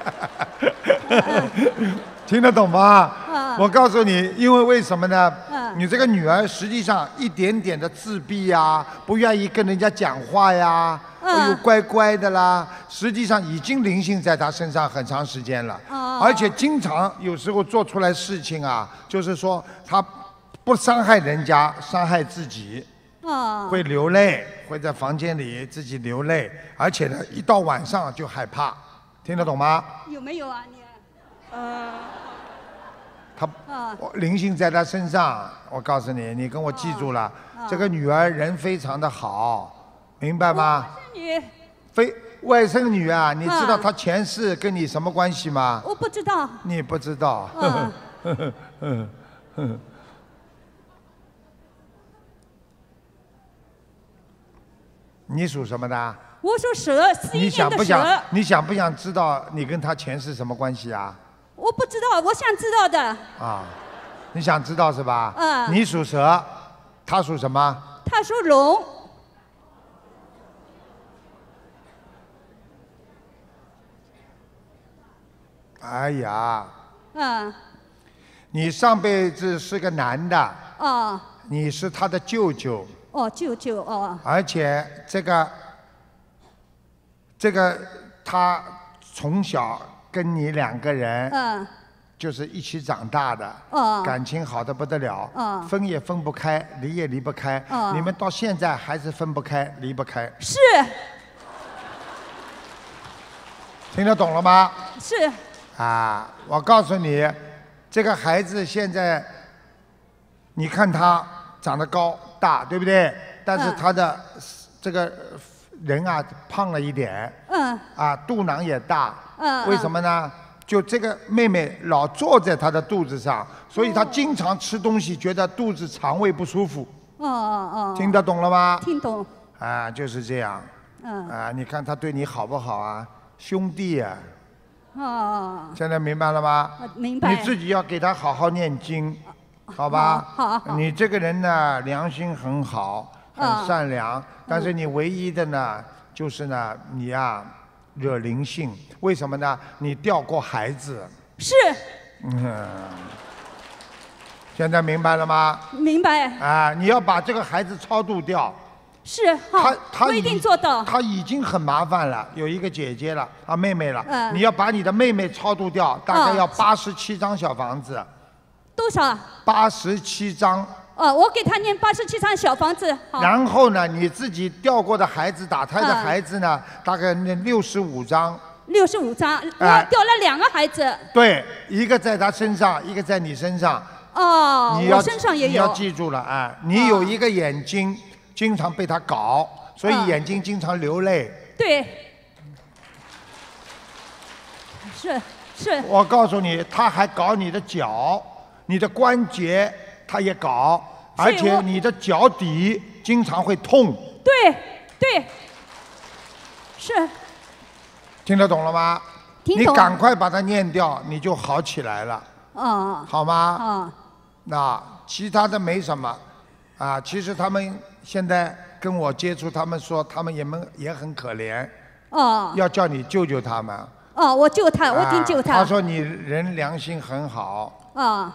听得懂吗？我告诉你，因为为什么呢？ 你这个女儿实际上一点点的自闭呀，不愿意跟人家讲话呀，哎呦乖乖的啦，实际上已经灵性在她身上很长时间了，而且经常有时候做出来事情啊，就是说她不伤害人家，伤害自己。 哦， 会流泪，会在房间里自己流泪，而且呢，一到晚上就害怕，听得懂吗？ 有没有啊你？ 呃， 他啊， 灵性在他身上，我告诉你，你跟我记住了，这个女儿人非常的好，明白吗？ 你非外甥女啊，你知道她前世跟你什么关系吗？ 我不知道。 你不知道。 嗯呵呵呵呵你属什么的？ 我属蛇，四一你年的想不想蛇。？ 你想不想知道你跟他前世什么关系啊？ 我不知道，我想知道的。 啊，你想知道是吧？ 嗯你属蛇，他属什么？ 他属龙。 哎呀， 嗯。 你上辈子是个男的， 哦你是他的舅舅， 哦，舅舅哦。 而且这个这个他从小跟你两个人嗯。 就是一起长大的， 哦感情好的不得了， 哦分也分不开，离也离不开， 哦你们到现在还是分不开，离不开， 是听得懂了吗？ 是。 啊，我告诉你，这个孩子现在，你看他长得高大，对不对？但是嗯他的这个人啊胖了一点， 嗯啊肚囊也大， 嗯。 为什么呢？就这个妹妹老坐在他的肚子上，所以他经常吃东西觉得肚子肠胃不舒服， 哦哦哦。 听得懂了吗？ 听懂。 啊，就是这样。 嗯。 啊，你看他对你好不好啊？兄弟啊， 哦。 现在明白了吗？ 明白。 你自己要给他好好念经，好吧？ 好好好你这个人呢，良心很好，很善良，但是你唯一的呢，就是呢，你呀、惹灵性。为什么呢？你掉过孩子。 是。 嗯。现在明白了吗？ 明白。 啊，你要把这个孩子超度掉。 是好他，他我一定做到。 他已经很麻烦了，有一个姐姐了，啊妹妹了。 嗯你要把你的妹妹超度掉，大概哦要八十七张小房子。 多少？ 八十七张。 哦，我给他念八十七张小房子。好。 然后呢，你自己掉过的孩子、打胎的嗯孩子呢，大概那六十五张。 六十五张，我哎掉了两个孩子。 对，一个在他身上，一个在你身上。 哦， 你要我身上也你要有。 记住了啊，你有一个眼睛经常被他搞，所以嗯眼睛经常流泪。 对。是是。 我告诉你，他还搞你的脚，你的关节他也搞，而且所以我你的脚底经常会痛。 对对。是。 听得懂了吗？ 听懂你赶快把它念掉，你就好起来了， 哦。 好吗？ 哦。 那其他的没什么，啊，其实他们现在跟我接触，他们说他们也们也很可怜， 哦。 要叫你救救他们。 哦，我救他，我一定救他。 啊他说你人良心很好， 啊。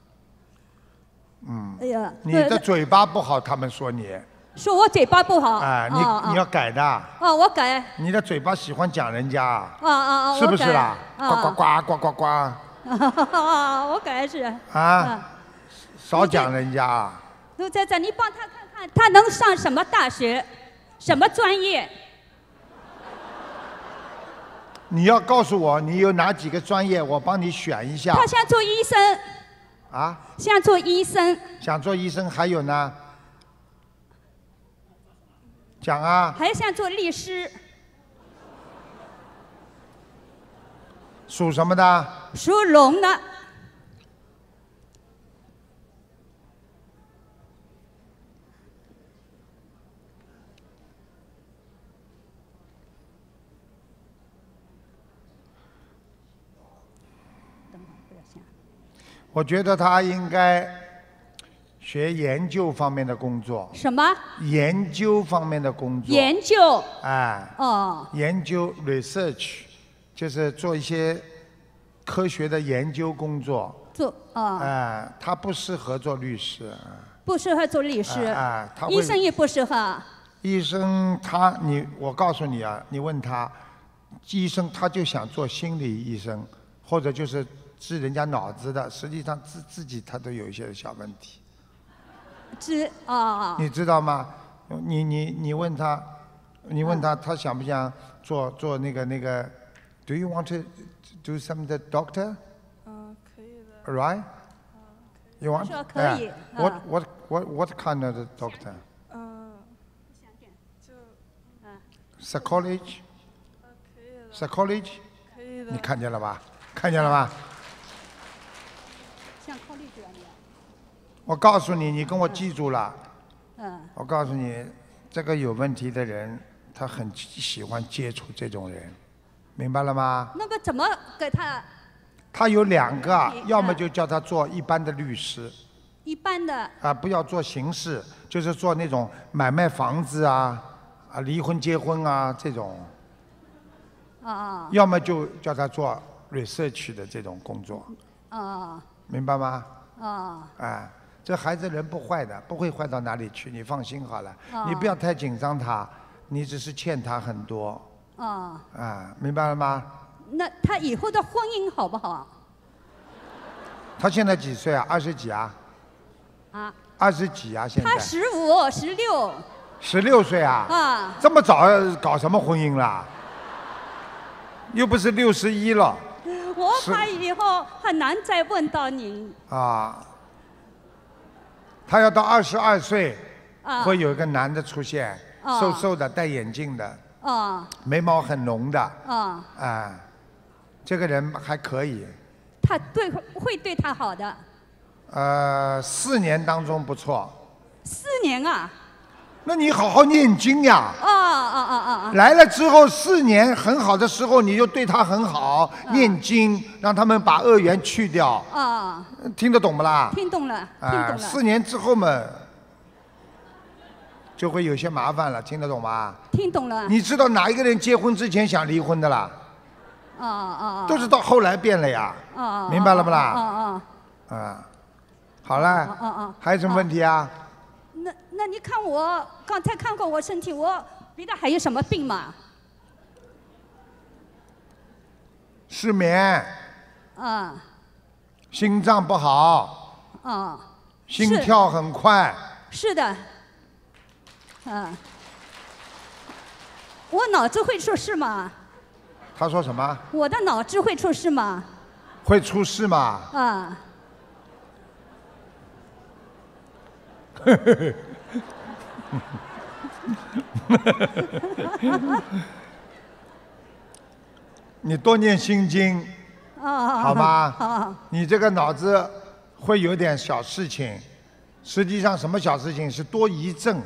嗯， 哎呀。 你的嘴巴不好，他们说你， 说我嘴巴不好。 啊，你哦你要改的， 哦，我改。 你的嘴巴喜欢讲人家， 啊啊啊！ 是不是啦？ 我呱呱改。 呱呱呱呱， 啊，我改是。 啊，少讲人家啊。 陆仔仔，你帮他看看，他能上什么大学，什么专业？ 你要告诉我你有哪几个专业，我帮你选一下。 他想做医生。 啊？ 想做医生。 想做医生，还有呢？讲啊。 还想做律师。 属什么的？ 属龙的。 我觉得他应该学研究方面的工作。 什么？ 研究方面的工作。 研究。 哎。 哦。 研究 research，就是做一些科学的研究工作。 做啊。 哎，他不适合做律师。 不适合做律师。 哎，他会医生也不适合。 医生他你我告诉你啊，你问他，医生他就想做心理医生，或者就是治人家脑子的，实际上自自己他都有一些小问题。 治啊。 你知道吗？你你你问他，你问他，他想不想做做那个那个 ？Do you want to do some the doctor? 嗯，可以的。 Right? You want? 说可以。 What what what what kind of doctor? 嗯，就 Psychology? 可以的。 Psychology? 可以的。 你看见了吧？看见了吧？ 像考虑这样的。 我告诉你，你跟我记住了。 嗯。 我告诉你，这个有问题的人，他很喜欢接触这种人，明白了吗？ 那么怎么给他？ 他有两个，要么就叫他做一般的律师。 一般的。 啊，不要做刑事，就是做那种买卖房子啊，啊，离婚结婚啊这种。 啊啊。 要么就叫他做 research 的这种工作。 啊。 明白吗？ 啊。 哎，这孩子人不坏的，不会坏到哪里去，你放心好了。 啊。 你不要太紧张他，你只是欠他很多。 啊。 啊，明白了吗？ 那他以后的婚姻好不好？ 他现在几岁啊？二十几啊？ 啊。 二十几啊？现在。 他十五、十六。 十六岁啊？ 啊。 这么早搞什么婚姻啦？又不是六十一了。 我怕以后很难再问到您。 啊。他要到二十二岁， 啊。 会有一个男的出现， 啊。 瘦瘦的，戴眼镜的。 啊。 眉毛很浓的。 啊。 啊。这个人还可以。 他对会对他好的。 呃，四年当中不错。 四年啊？ 那你好好念经呀。 啊啊啊啊啊！ 来了之后四年很好的时候，你就对他很好，啊、念经，让他们把恶缘去掉。 啊。 听得懂不啦？ 听懂了，听啊、 懂了。 四年之后嘛，就会有些麻烦了，听得懂吗？ 听懂了。 你知道哪一个人结婚之前想离婚的啦？ 啊啊啊！ 都是到后来变了呀。 啊啊！ 明白了不啦？ 啊啊！ 啊，好了。 啊啊！ 还有什么问题啊？ 那那你看我刚才看过我身体，我别的还有什么病吗？ 失眠。 啊。 心脏不好。 啊。 心跳很快。 是的。啊。我脑子会出事吗？ 他说什么？ 我的脑子会出事吗？ 会出事吗？ 啊。你多念心经，好吗？ 好。 你这个脑子会有点小事情，实际上什么小事情是多疑症。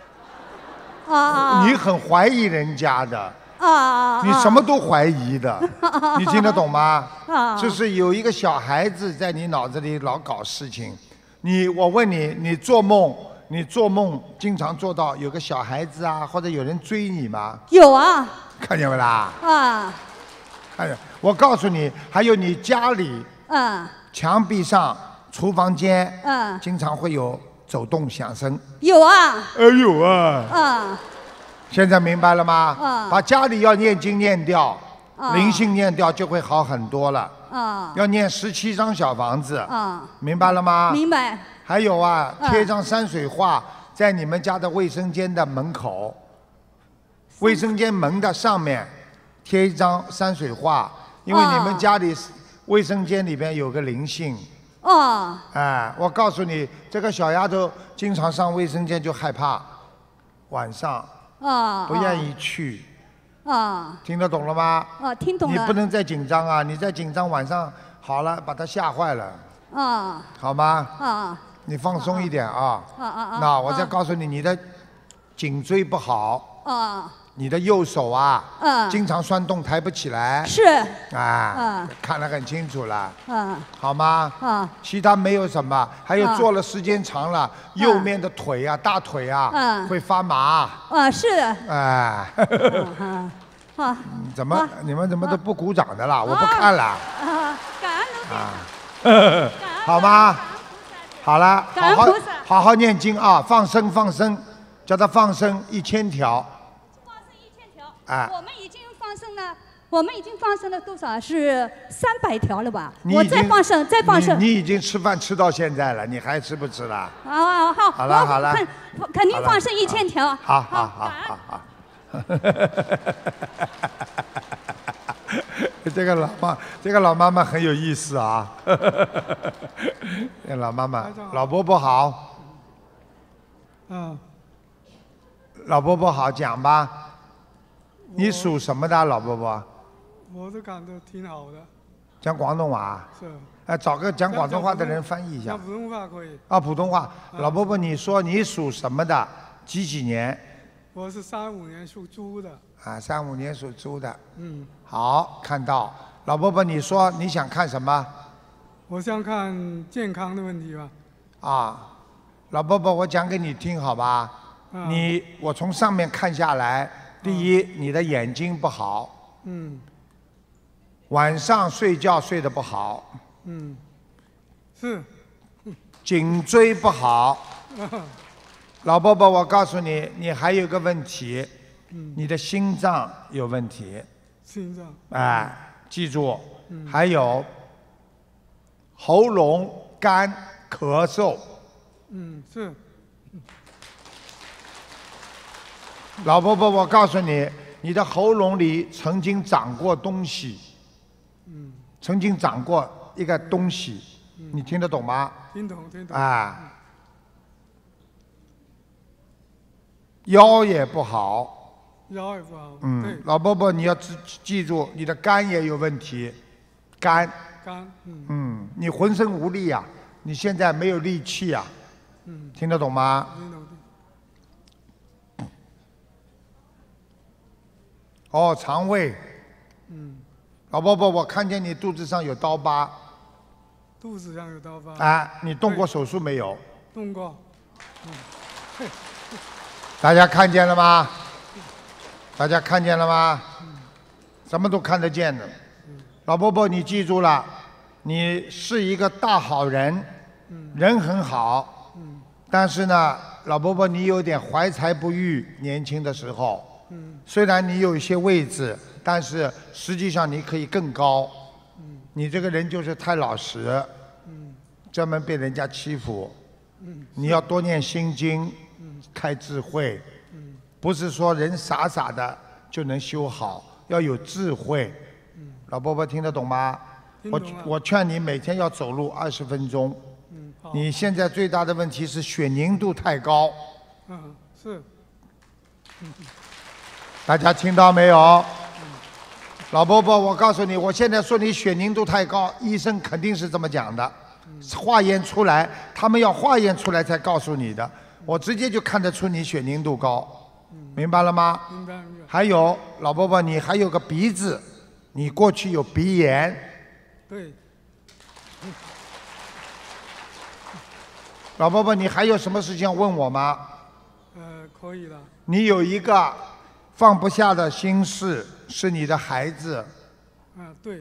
啊。 你很怀疑人家的。 啊！ 你什么都怀疑的，你听得懂吗？ 啊！ 就是有一个小孩子在你脑子里老搞事情，你我问你，你做梦，你做梦经常做到有个小孩子啊，或者有人追你吗？ 有啊。 看见没啦？ 啊。 看见，我告诉你，还有你家里， 啊， 墙壁上、厨房间， 啊， 经常会有走动响声。 有啊。 哎有啊。 啊。 现在明白了吗？ 啊。 把家里要念经念掉， 啊、 灵性念掉就会好很多了。 啊。 要念十七张小房子。 啊。 明白了吗？ 明白。 还有啊，贴一张山水画在你们家的卫生间的门口，卫生间门的上面贴一张山水画，因为你们家里卫生间里边有个灵性。 哦。 哎，我告诉你，这个小丫头经常上卫生间就害怕，晚上。 啊， 不愿意去。 啊。 听得懂了吗？ 啊，听懂了。 你不能再紧张啊！你再紧张，晚上好了，把他吓坏了。 啊。 好吗？ 啊。 你放松一点啊。 啊啊啊！ 那我再告诉你，你的颈椎不好。 啊。 你的右手啊， 嗯， 经常酸痛，抬不起来。 是。 啊。 嗯。 看得很清楚了。 嗯。 好吗？ 啊。 其他没有什么，还有坐了时间长了，右面的腿啊，大腿啊， 嗯， 会发麻。 啊，是的。 哎。 嗯啊。 怎么你们怎么都不鼓掌的啦？我不看了。 啊，感恩卢台长。 好吗？好了，好好感恩菩萨好好念经啊，放生放生，叫他放生一千条。 放生一千条。 啊我们已经放生了，我们已经放生了多少？是三百条了吧？ 你已经我再放生，再放生。 你你已经吃饭吃到现在了，你还吃不吃了？ 好好好，我好了好了肯肯定放生一千条。 好好好好好。这个老妈，这个老妈妈很有意思啊。这老妈妈，老伯伯好。 嗯， 老伯伯好，讲吧。你属什么的，老伯伯？ 我都感觉挺好的。 讲广东话。 是。 哎，找个讲广东话的人翻译一下。 讲普通话可以。 啊，普通话。老伯伯，你说你属什么的？几几年？ 我是三五年属猪的。 啊，三五年属猪的。 嗯。 好，看到。老伯伯，你说你想看什么？ 我想看健康的问题吧。 啊，老伯伯，我讲给你听好吧？ 啊、 你，我从上面看下来，第一，啊、你的眼睛不好。 嗯。 晚上睡觉睡得不好。 嗯。是。 颈椎不好。老伯伯，我告诉你，你还有个问题， 嗯、 你的心脏有问题。 心脏。 哎，记住， 嗯、 还有喉咙干咳嗽。 嗯，是。 老伯伯，我告诉你，你的喉咙里曾经长过东西。 嗯。 曾经长过一个东西， 嗯、 你听得懂吗？ 听懂，听懂。 啊。腰也不好。 腰也不好。 嗯。 对。 老伯伯，你要记记住，你的肝也有问题，肝。 肝。嗯。 嗯，你浑身无力呀、啊，你现在没有力气呀、啊。 嗯。 听得懂吗？ 听懂。 哦，肠胃。 嗯。 老伯伯，我看见你肚子上有刀疤。 肚子上有刀疤。 啊，你动过手术没有？ 动过。嗯。 大家看见了吗？大家看见了吗？什么都看得见的。老伯伯，你记住了，你是一个大好人，人很好。但是呢，老伯伯，你有点怀才不遇，年轻的时候。虽然你有一些位置，但是实际上你可以更高。你这个人就是太老实，专门被人家欺负。你要多念心经。开智慧，不是说人傻傻的就能修好，要有智慧。老伯伯听得懂吗？我我劝你每天要走路二十分钟。你现在最大的问题是血凝度太高。 嗯，是。 大家听到没有？老伯伯，我告诉你，我现在说你血凝度太高，医生肯定是这么讲的，化验出来，他们要化验出来才告诉你的。我直接就看得出你血凝度高，明白了吗？ 明白明白。 还有老伯伯，你还有个鼻子，你过去有鼻炎。 对。 老伯伯，你还有什么事情要问我吗？ 呃，可以了。 你有一个放不下的心事，是你的孩子。 啊，对。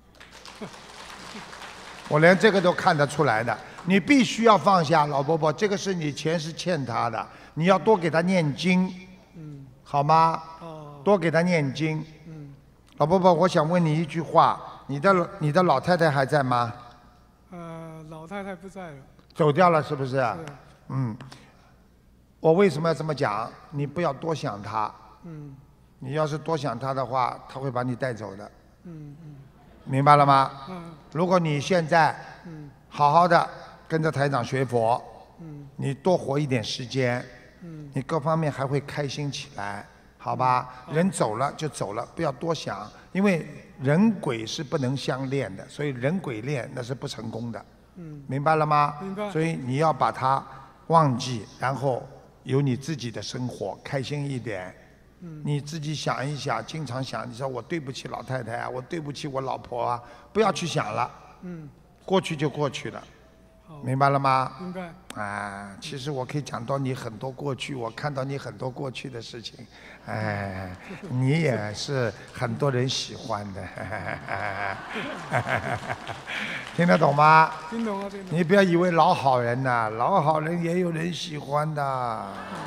我连这个都看得出来的。你必须要放下，老伯伯，这个是你钱是欠他的，你要多给他念经， 嗯， 好吗？ 哦， 多给他念经。 嗯， 老伯伯，我想问你一句话，你的你的老太太还在吗？ 呃，老太太不在了。 走掉了是不是？ 是。 嗯，我为什么要这么讲？你不要多想她。 嗯。 你要是多想她的话，她会把你带走的。 嗯嗯。 明白了吗？ 嗯。 如果你现在， 嗯， 好好的。跟着台长学佛， 嗯， 你多活一点时间， 嗯， 你各方面还会开心起来，好吧？ 嗯、 人走了就走了，不要多想，因为人鬼是不能相恋的，所以人鬼恋那是不成功的， 嗯， 明白了吗？ 明白。 所以你要把它忘记，然后有你自己的生活，开心一点。嗯，你自己想一想，经常想，你说我对不起老太太啊，我对不起我老婆啊，不要去想了， 嗯， 过去就过去了。明白了吗？ 明白。 啊，其实我可以讲到你很多过去，我看到你很多过去的事情，哎，你也是很多人喜欢的。 听得懂吗？ 听懂了，听懂了。 你不要以为老好人呐、老好人也有人喜欢的，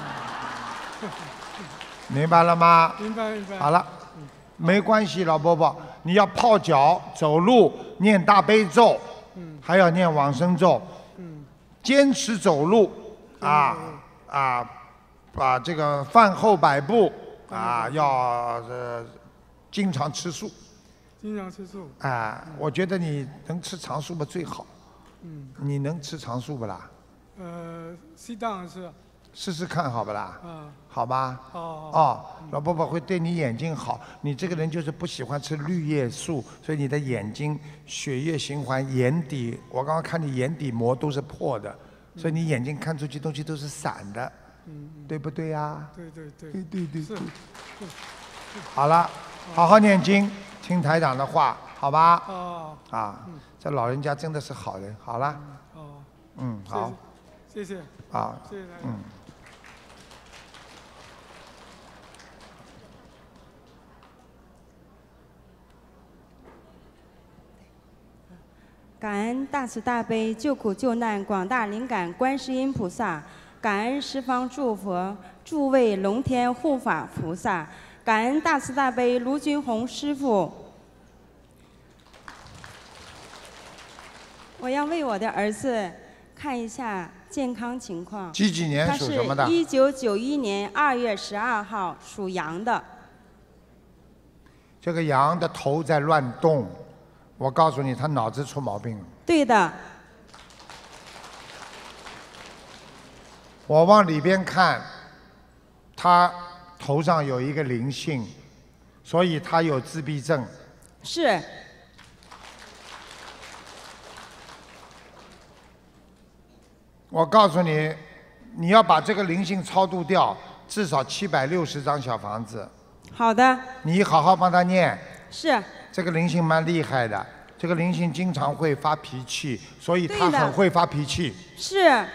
明白了吗？ 明白明白。 好了，没关系，老伯伯，你要泡脚、走路、念大悲咒， 嗯还要念往生咒， 嗯坚持走路啊啊，把这个饭后百步啊，要呃经常吃素。 经常吃素。 啊，我觉得你能吃长素吧最好。 嗯。 你能吃长素不啦？ 呃，适当的吃。 试试看好不啦？ 啊。 好吧。 好。 哦，老伯伯会对你眼睛好。你这个人就是不喜欢吃绿叶素，所以你的眼睛血液循环眼底，我刚刚看你眼底膜都是破的，所以你眼睛看出去东西都是散的， 嗯。 对不对呀？ 对对对。 对对对。 是。 好了，好好念经，听台长的话，好吧？ 哦。 啊，这老人家真的是好人。好了。 哦。 嗯，好。 谢谢。 啊。 谢谢台长。 嗯。 感恩大慈大悲救苦救难广大灵感观世音菩萨，感恩十方诸佛诸位龙天护法菩萨，感恩大慈大悲卢军红师傅。我要为我的儿子看一下健康情况。 几几年属什么的？ 他是一九九一年二月十二号属羊的。 这个羊的头在乱动。我告诉你，他脑子出毛病了。 对的。 我往里边看，他头上有一个灵性，所以他有自闭症。 是。 我告诉你，你要把这个灵性超度掉，至少七百六十张小房子。 好的。 你好好帮他念。 是。 这个灵性蛮厉害的，这个灵性经常会发脾气，所以他对的很会发脾气。 是。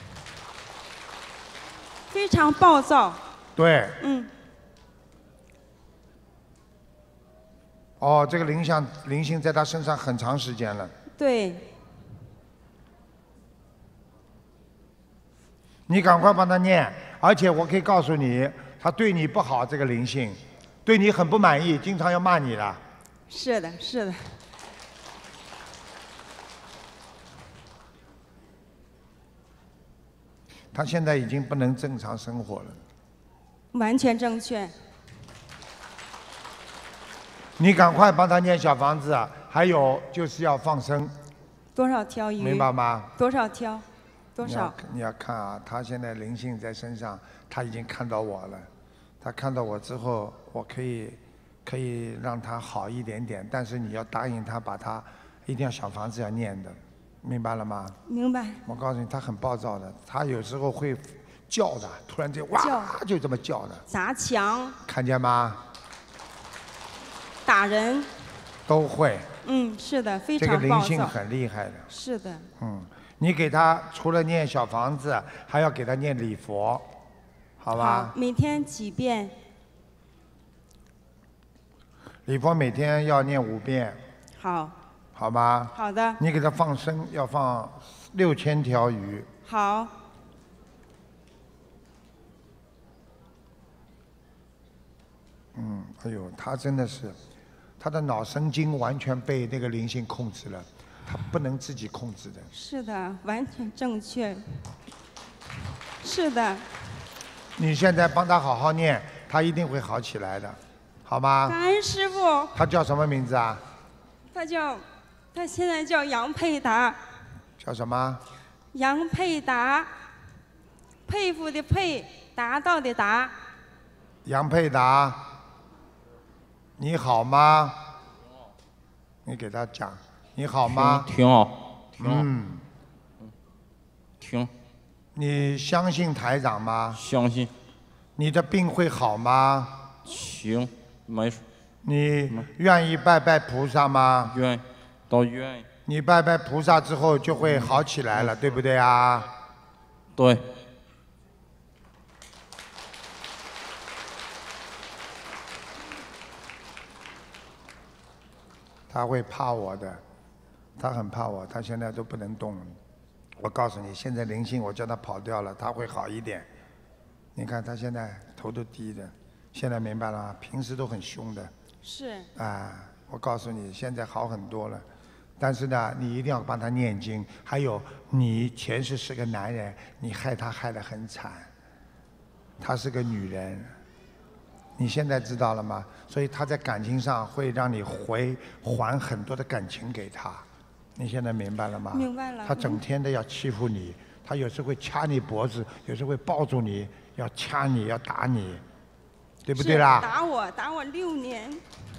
非常暴躁。 对。 嗯。 哦，这个灵性灵性在他身上很长时间了。 对。 你赶快帮他念，而且我可以告诉你，他对你不好，这个灵性，对你很不满意，经常要骂你的。 是的，是的。 他现在已经不能正常生活了。 完全正确。 你赶快帮他念小房子，还有就是要放生。 多少条鱼？ 明白吗？ 多少条？多少？ 你要你要看啊，他现在灵性在身上，他已经看到我了。他看到我之后，我可以可以让他好一点点，但是你要答应他，把他一定要小房子要念的，明白了吗？ 明白。 我告诉你，他很暴躁的，他有时候会叫的，突然间哇就这么叫的。 砸墙。 看见吗？ 打人。 都会。 嗯，是的，非这常暴躁。 个灵性很厉害的。 是的。 嗯，你给他除了念小房子，还要给他念礼佛，好吧？ 好，每天几遍？ 礼佛每天要念五遍。 好。 好吧？ 好的。 你给他放生，要放六千条鱼。 好。 嗯，哎呦，他真的是，他的脑神经完全被那个灵性控制了，他不能自己控制的。 是的，完全正确。是的。 你现在帮他好好念，他一定会好起来的，好吗？ 感恩师傅。 他叫什么名字啊？ 他叫，他现在叫杨佩达。 叫什么？ 杨佩达，佩服的佩，达到的达。 杨佩达，你好吗？你给他讲，你好吗？ 挺好，挺好。 嗯。 挺。 你相信台长吗？ 相信。 你的病会好吗？ 行，没事。 你愿意拜拜菩萨吗？ 愿意，倒愿意。 你拜拜菩萨之后就会好起来了，对不对啊？ 对。 他会怕我的， 他很怕我，他现在都不能动。我告诉你，现在灵性我叫他跑掉了，他会好一点。你看他现在头都低的，现在明白了吗？平时都很凶的。 是。 啊，我告诉你，现在好很多了。但是呢，你一定要帮他念经。还有，你前世是个男人，你害他害得很惨。她是个女人，你现在知道了吗？所以他在感情上会让你回还很多的感情给他。你现在明白了吗？ 明白了。 他整天的要欺负你，他有时会掐你脖子，有时会抱住你，要掐你，要打你，对不对啦？ 打我，打我六年。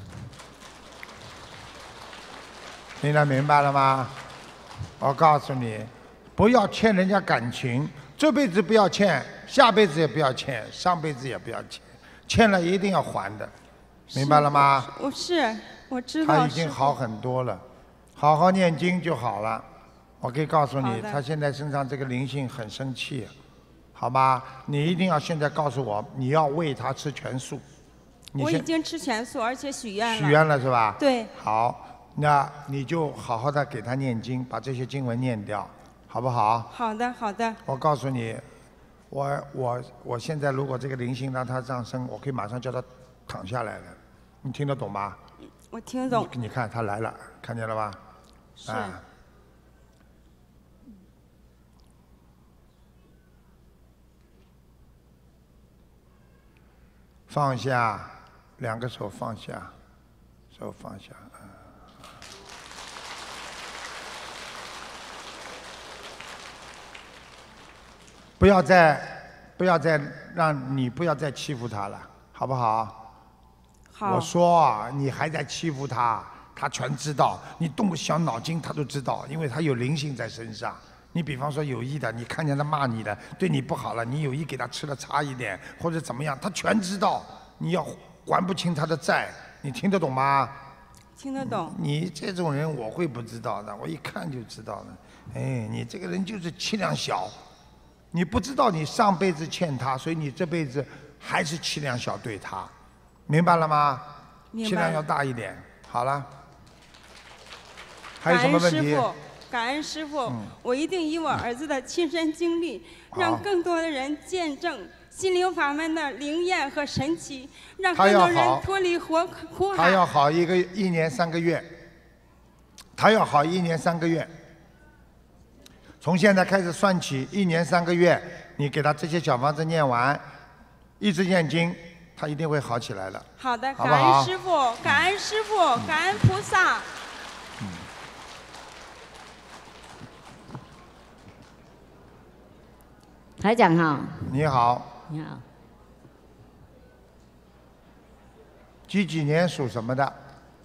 现在明白了吗？我告诉你，不要欠人家感情，这辈子不要欠，下辈子也不要欠，上辈子也不要欠，欠了一定要还的，明白了吗？ 我是，我知道。 他已经好很多了，好好念经就好了。我可以告诉你，他现在身上这个灵性很生气，好吧？你一定要现在告诉我，你要喂他吃全素。 我已经吃全素，而且许愿了。 许愿了是吧？ 对。 好。那你就好好的给他念经，把这些经文念掉，好不好？ 好的，好的。 我告诉你，我我我现在如果这个灵性让他上升，我可以马上叫他躺下来了，你听得懂吗？ 我听懂。 你, 你看他来了，看见了吧？ 是。 啊、放下，两个手放下，手放下。不要再，不要再让你不要再欺负他了，好不好？ 好。 我说啊，你还在欺负他，他全知道。你动个小脑筋，他都知道，因为他有灵性在身上。你比方说有意的，你看见他骂你的，对你不好了，你有意给他吃的差一点，或者怎么样，他全知道。你要还不清他的债，你听得懂吗？ 听得懂。 你这种人我会不知道的，我一看就知道了。哎，你这个人就是气量小。你不知道你上辈子欠他，所以你这辈子还是气量小对他，明白了吗？ 明白。 气量要大一点。好了。还有什么问题？ 感恩师父，嗯、我一定以我儿子的亲身经历，嗯、让更多的人见证心灵法门的灵验和神奇，让更多人脱离活苦海。 他要好一个一年三个月，他要好一年三个月。从现在开始算起，一年三个月，你给他这些小房子念完，一直念经，他一定会好起来的。 好的，感恩师父，感恩师父，感恩菩萨。嗯。 台长好。 你好。 你好。 几几年属什么的？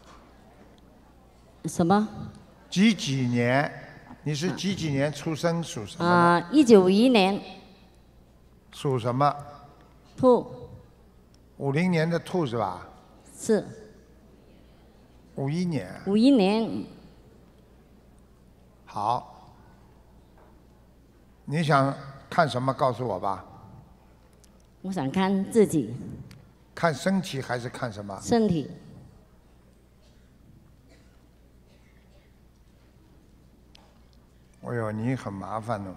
什么？ 几几年？你是几几年出生？属什么？ 啊，一九五一年。 属什么？ 兔。 五零年的兔是吧？ 是。 五一年。 五一年。 好。你想看什么？告诉我吧。 我想看自己。 看身体还是看什么？ 身体。 哎呦，你很麻烦的。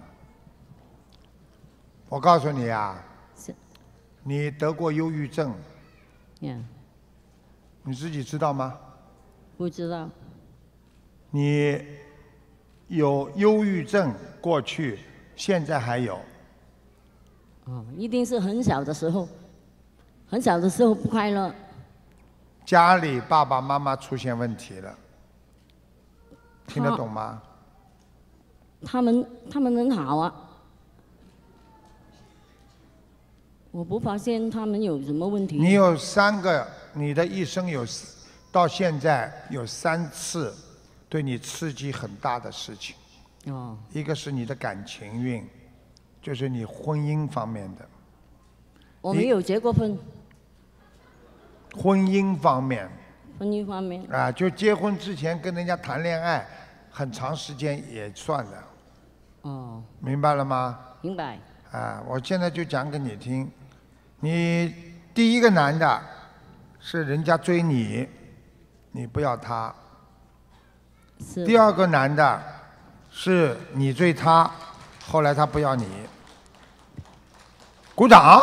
我告诉你啊，你得过忧郁症。 嗯。 你自己知道吗？ 不知道。 你有忧郁症，过去、现在还有。 哦，一定是很小的时候，很小的时候不快乐。 家里爸爸妈妈出现问题了，听得懂吗？ 他们他们很好啊，我不发现他们有什么问题。 你有三个，你的一生有到现在有三次对你刺激很大的事情。 哦。 一个是你的感情运，就是你婚姻方面的。 我没有结过婚。 婚姻方面。 婚姻方面。 啊，就结婚之前跟人家谈恋爱。很长时间也算了， 哦， 明白了吗？ 明白。 啊，我现在就讲给你听，你第一个男的是人家追你，你不要他。 是。 是。 第二个男的，是你追他，后来他不要你。鼓掌。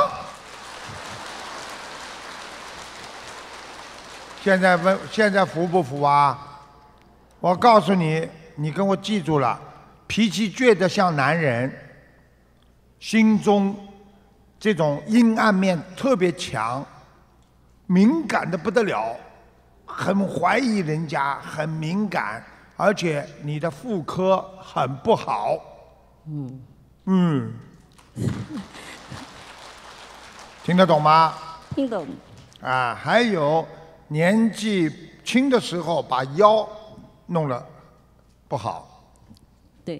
现在问，现在服不服啊？我告诉你，你跟我记住了，脾气倔得像男人，心中这种阴暗面特别强，敏感的不得了，很怀疑人家，很敏感，而且你的妇科很不好。 嗯。 嗯。听得懂吗？ 听懂。 啊，还有年纪轻的时候把腰弄了不好。 对。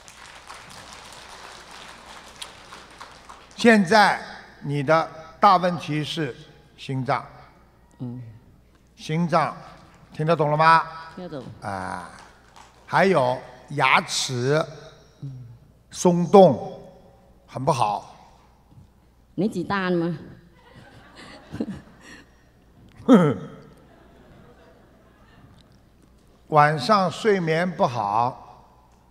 现在你的大问题是心脏。 嗯。 心脏，听得懂了吗？ 听得懂。 啊，还有牙齿松动，很不好。 年纪大了吗？ 晚上睡眠不好。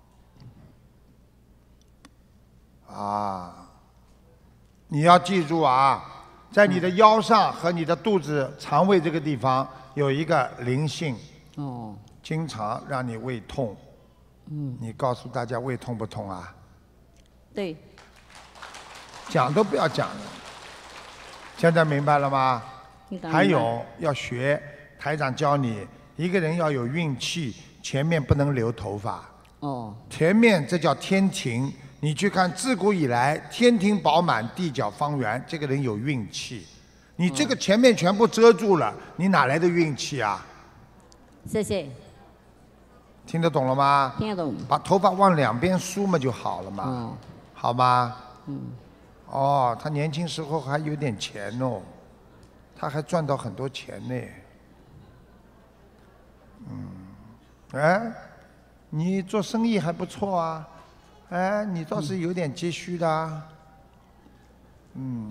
啊，你要记住啊，在你的腰上和你的肚子、肠胃这个地方有一个灵性。 哦。 经常让你胃痛。 嗯。 你告诉大家胃痛不痛啊？ 对。 讲都不要讲了。现在明白了吗？还有要学台长教你，一个人要有运气，前面不能留头发。 哦。 前面这叫天庭，你去看自古以来天庭饱满，地角方圆，这个人有运气。你这个前面全部遮住了，你哪来的运气啊？ 谢谢。 听得懂了吗？ 听得懂。 把头发往两边梳嘛就好了嘛。 哦。 好吗？ 嗯。 哦，他年轻时候还有点钱哦，他还赚到很多钱呢。嗯，哎，你做生意还不错啊，哎，你倒是有点积蓄的啊。嗯。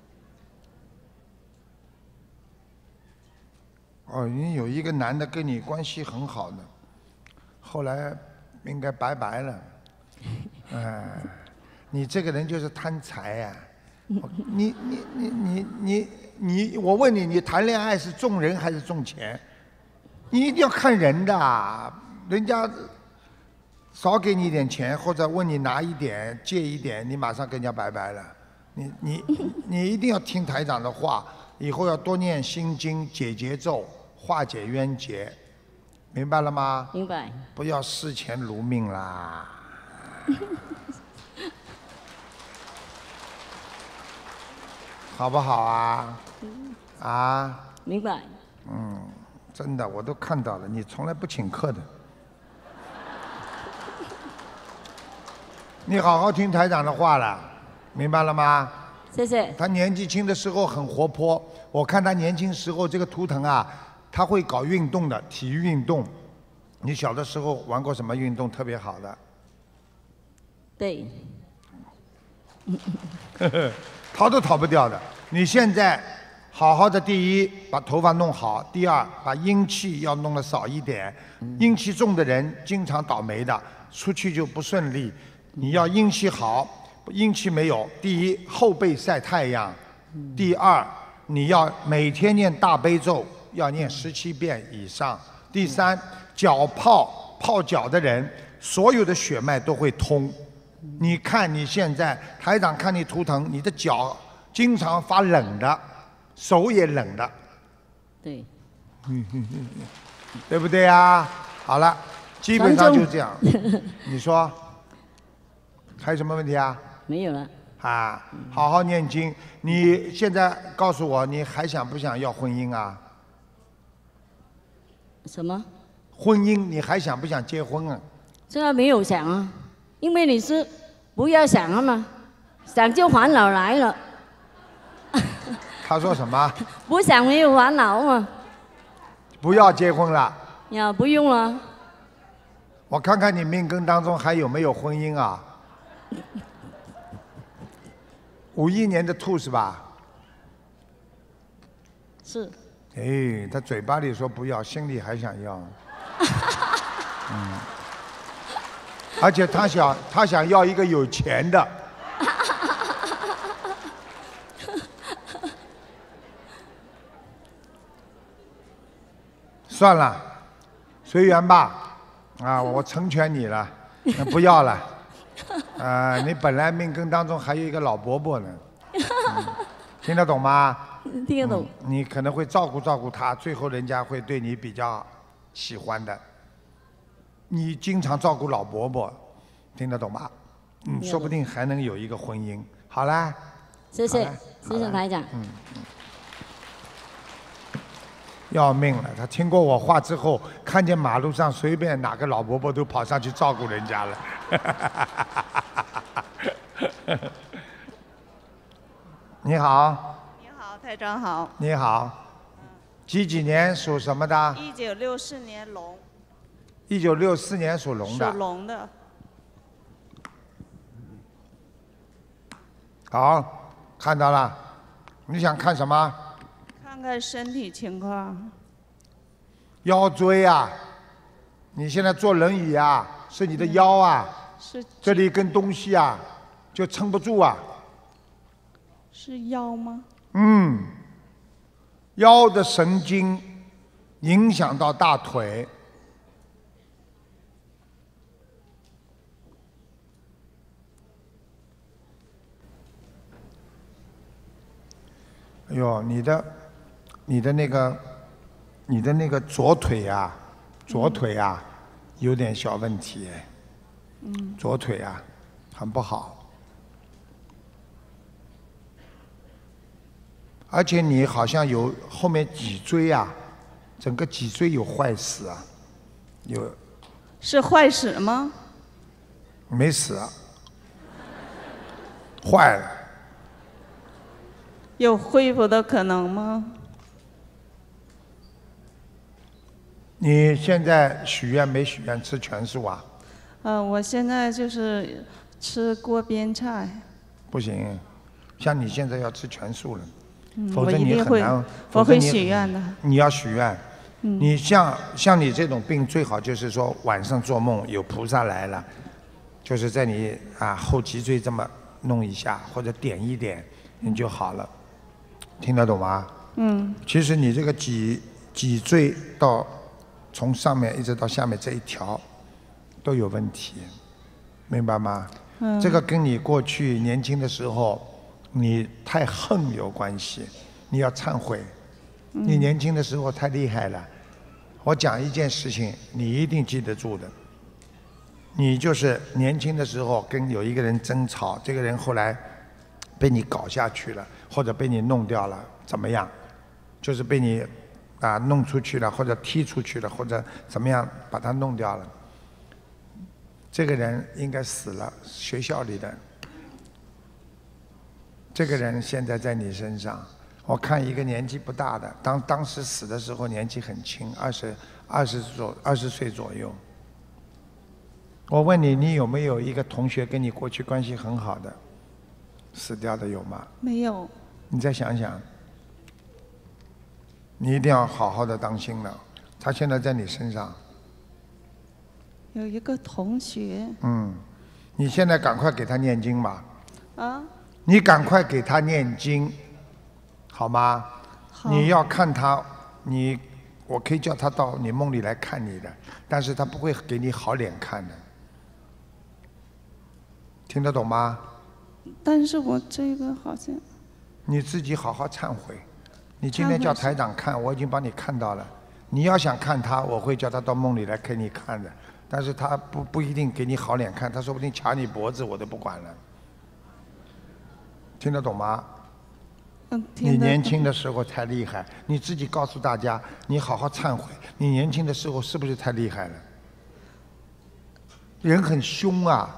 哦，你有一个男的跟你关系很好的，后来应该拜拜了。哎。你这个人就是贪财呀、啊！你你你你你你，我问你，你谈恋爱是重人还是重钱？你一定要看人的，人家少给你一点钱，或者问你拿一点、借一点，你马上跟人家拜拜了。你你你一定要听台长的话，以后要多念心经、解结咒，化解冤结，明白了吗？ 明白。 不要视钱如命啦。好不好啊？啊？ 明白。 嗯，真的，我都看到了，你从来不请客的。你好好听台长的话了，明白了吗？ 谢谢。 他年纪轻的时候很活泼，我看他年轻时候这个图腾啊，他会搞运动的，体育运动。你小的时候玩过什么运动特别好的？ 对。 逃都逃不掉的。你现在好好的，第一把头发弄好，第二把阴气要弄得少一点。阴气重的人经常倒霉的，出去就不顺利。你要阴气好，阴气没有，第一后背晒太阳，第二你要每天念大悲咒，要念十七遍以上。第三，脚泡泡脚的人，所有的血脉都会通。你看你现在，台长看你图腾，你的脚经常发冷的，手也冷的。 对。 对不对啊？好了，基本上就这样。你说，还有什么问题啊？ 没有了。 啊，好好念经。你现在告诉我，你还想不想要婚姻啊？ 什么？ 婚姻，你还想不想结婚啊？ 这个没有想啊。因为你是不要想了嘛，想就烦恼来了。 他说什么？ 不想没有烦恼嘛。 不要结婚了。 呀，不用了。 我看看你命根当中还有没有婚姻啊？五一年的兔是吧？ 是。 哎，他嘴巴里说不要，心里还想要。嗯。 而且他想他想要一个有钱的。算了，随缘吧。啊，我成全你了，那不要了。啊，你本来命根当中还有一个老伯伯呢。嗯、听得懂吗？ 听得懂、 嗯。你可能会照顾照顾他，最后人家会对你比较喜欢的。你经常照顾老伯伯，听得懂吗？嗯，说不定还能有一个婚姻。好啦， 谢谢，谢谢台长。 嗯嗯。要命了！他听过我话之后，看见马路上随便哪个老伯伯都跑上去照顾人家了。你好。 你好，台长好。 你好。几几年属什么的？ 一九六四年龙。 一九六四年属龙的。 属龙的。 好，看到了。你想看什么？ 看看身体情况。 腰椎啊，你现在坐轮椅啊，是你的腰啊， 是这里一根东西啊，就撑不住啊。 是腰吗？ 嗯，腰的神经影响到大腿。哎呦，你的。你的那个，你的那个左腿啊，左腿啊，有点小问题哎。 嗯。 左腿啊，很不好。而且你好像有后面脊椎啊，整个脊椎有坏死啊，有。 是坏死吗？ 没死啊。坏了。 有恢复的可能吗？ 你现在许愿没许愿吃全素啊？ 呃，我现在就是吃锅边菜。 不行，像你现在要吃全素了， 嗯、 否则你很难。 我会许愿的。 你要许愿。 嗯、 你像像你这种病，最好就是说晚上做梦有菩萨来了，就是在你啊后脊椎这么弄一下，或者点一点，你就好了。听得懂吗？ 嗯。 其实你这个脊脊椎到从上面一直到下面这一条都有问题，明白吗？ 嗯。 这个跟你过去年轻的时候你太横有关系，你要忏悔。 嗯、 你年轻的时候太厉害了，我讲一件事情，你一定记得住的。你就是年轻的时候跟有一个人争吵，这个人后来被你搞下去了，或者被你弄掉了，怎么样？就是被你啊弄出去了，或者踢出去了，或者怎么样把他弄掉了。这个人应该死了，学校里的。这个人现在在你身上，我看一个年纪不大的，当当时死的时候年纪很轻，二十二十左二十岁左右。我问你，你有没有一个同学跟你过去关系很好的，死掉的有吗？ 没有。 你再想想，你一定要好好的当心了。他现在在你身上。 有一个同学。 嗯，你现在赶快给他念经吧。 啊。 你赶快给他念经，好吗？ 好。 你要看他，你我可以叫他到你梦里来看你的，但是他不会给你好脸看的。听得懂吗？ 但是我这个好像…… 你自己好好忏悔。你今天叫台长看，我已经帮你看到了。你要想看他，我会叫他到梦里来给你看的。但是他不不一定给你好脸看，他说不定掐你脖子，我都不管了。听得懂吗？ 嗯， 你年轻的时候太厉害，你自己告诉大家，你好好忏悔。你年轻的时候是不是太厉害了？人很凶啊。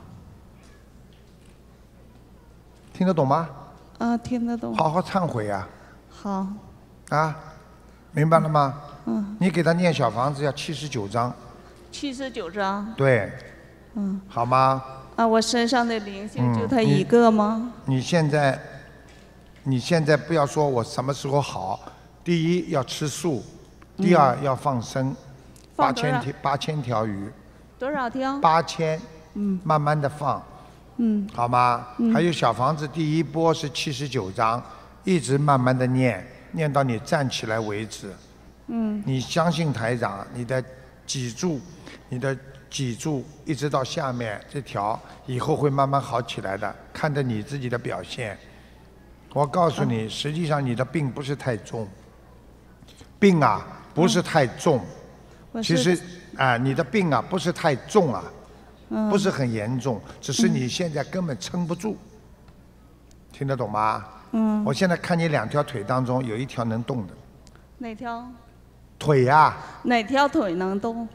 听得懂吗？ 啊，听得懂。 好好忏悔呀。 好。 啊，明白了吗？ 嗯。 你给他念小房子要七十九章。 七十九章。 对。 嗯。 好吗？ 啊，我身上的灵性就他一个吗？ 你现在，你现在不要说我什么时候好。第一要吃素，第二要放生，八千条八千条鱼。 多少条？ 八千。 嗯。 慢慢的放。 嗯。 好吗？ 嗯。 还有小房子第一波是七十九章，一直慢慢的念，念到你站起来为止。 嗯。 你相信台长，你的脊柱，你的脊柱一直到下面这条，以后会慢慢好起来的，看着你自己的表现。我告诉你，实际上你的病不是太重，病啊不是太重， 嗯、 其实啊、呃、你的病啊不是太重啊， 嗯、 不是很严重，只是你现在根本撑不住，听得懂吗？ 嗯。 我现在看你两条腿当中有一条能动的。 哪条？ 腿呀、啊。 哪条腿能动？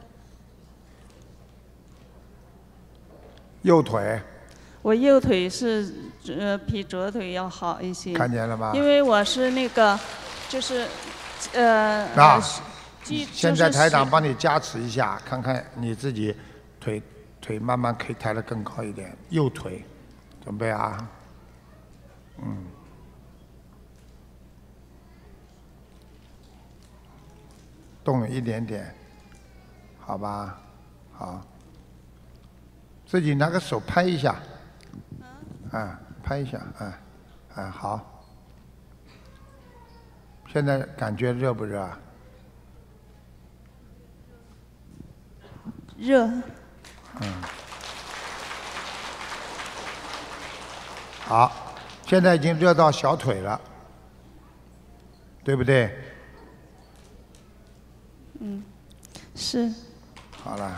右腿。 我右腿是呃比左腿要好一些。 看见了吗？ 因为我是那个，就是呃。 啊。 肌现在台长帮你加持一下，看看你自己腿腿慢慢可以抬得更高一点。右腿，准备啊。嗯。动了一点点，好吧，好。自己拿个手拍一下。啊，拍一下，啊，啊，好。现在感觉热不热啊？ 热。 嗯。好，现在已经热到小腿了，对不对？ 嗯，是。 好了。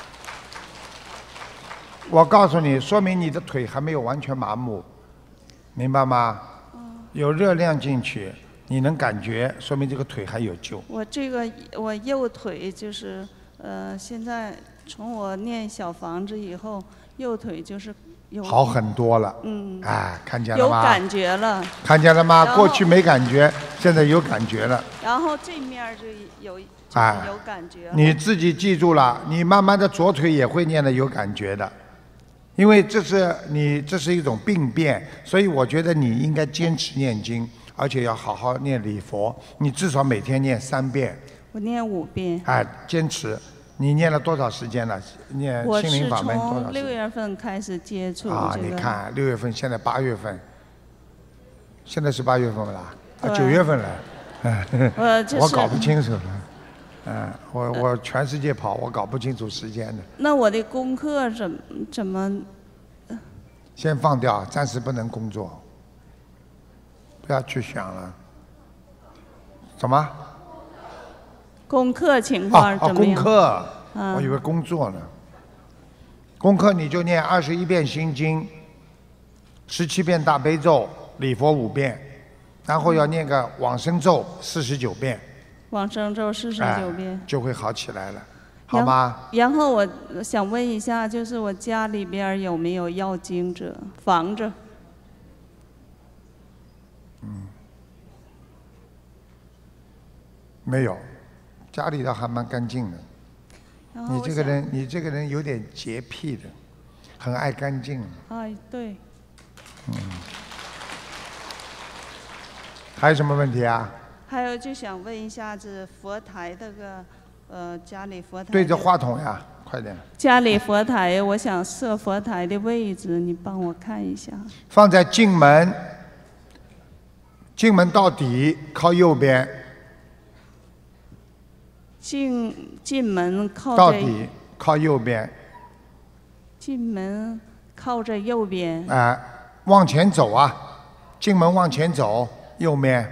我告诉你，说明你的腿还没有完全麻木，明白吗？有热量进去，你能感觉，说明这个腿还有救。 我这个我右腿就是呃，现在从我念小房子以后，右腿就是有好很多了。 嗯。 哎，看见了吗？ 有感觉了。 看见了吗？过去没感觉，现在有感觉了。 然后这面就有就是有感觉了。 你自己记住了，你慢慢的左腿也会念的有感觉的。因为这是你这是一种病变，所以我觉得你应该坚持念经，而且要好好念礼佛。你至少每天念三遍。 我念五遍。 哎，坚持。你念了多少时间了？念心灵法门多少时间？ 我是从六月份开始接触。 啊，你看六月份，现在八月份，现在是八月份了啦，啊，九月份了。 我就是我搞不清楚了。嗯，我我全世界跑，我搞不清楚时间的。 那我的功课怎怎么？ 先放掉，暂时不能工作，不要去想了。什么？ 功课情况怎么样？ 哦，功课， 嗯、 我以为工作呢。功课你就念二十一遍心经，十七遍大悲咒，礼佛五遍，然后要念个往生咒四十九遍。 往生咒四十九遍、哎， 就会好起来了，好吗？ 然后我想问一下，就是我家里边有没有要经者房子？ 嗯，没有，家里倒还蛮干净的。你这个人，你这个人有点洁癖的，很爱干净。 哎，对。 嗯。还有什么问题啊？ 还有就想问一下子佛台这个，呃，家里佛台。 对着话筒呀，快点。 家里佛台，我想设佛台的位置，你帮我看一下。 放在进门，进门到底靠右边。 进进门靠到底靠右边。 进门靠着右边。 啊、呃，往前走啊，进门往前走，右面。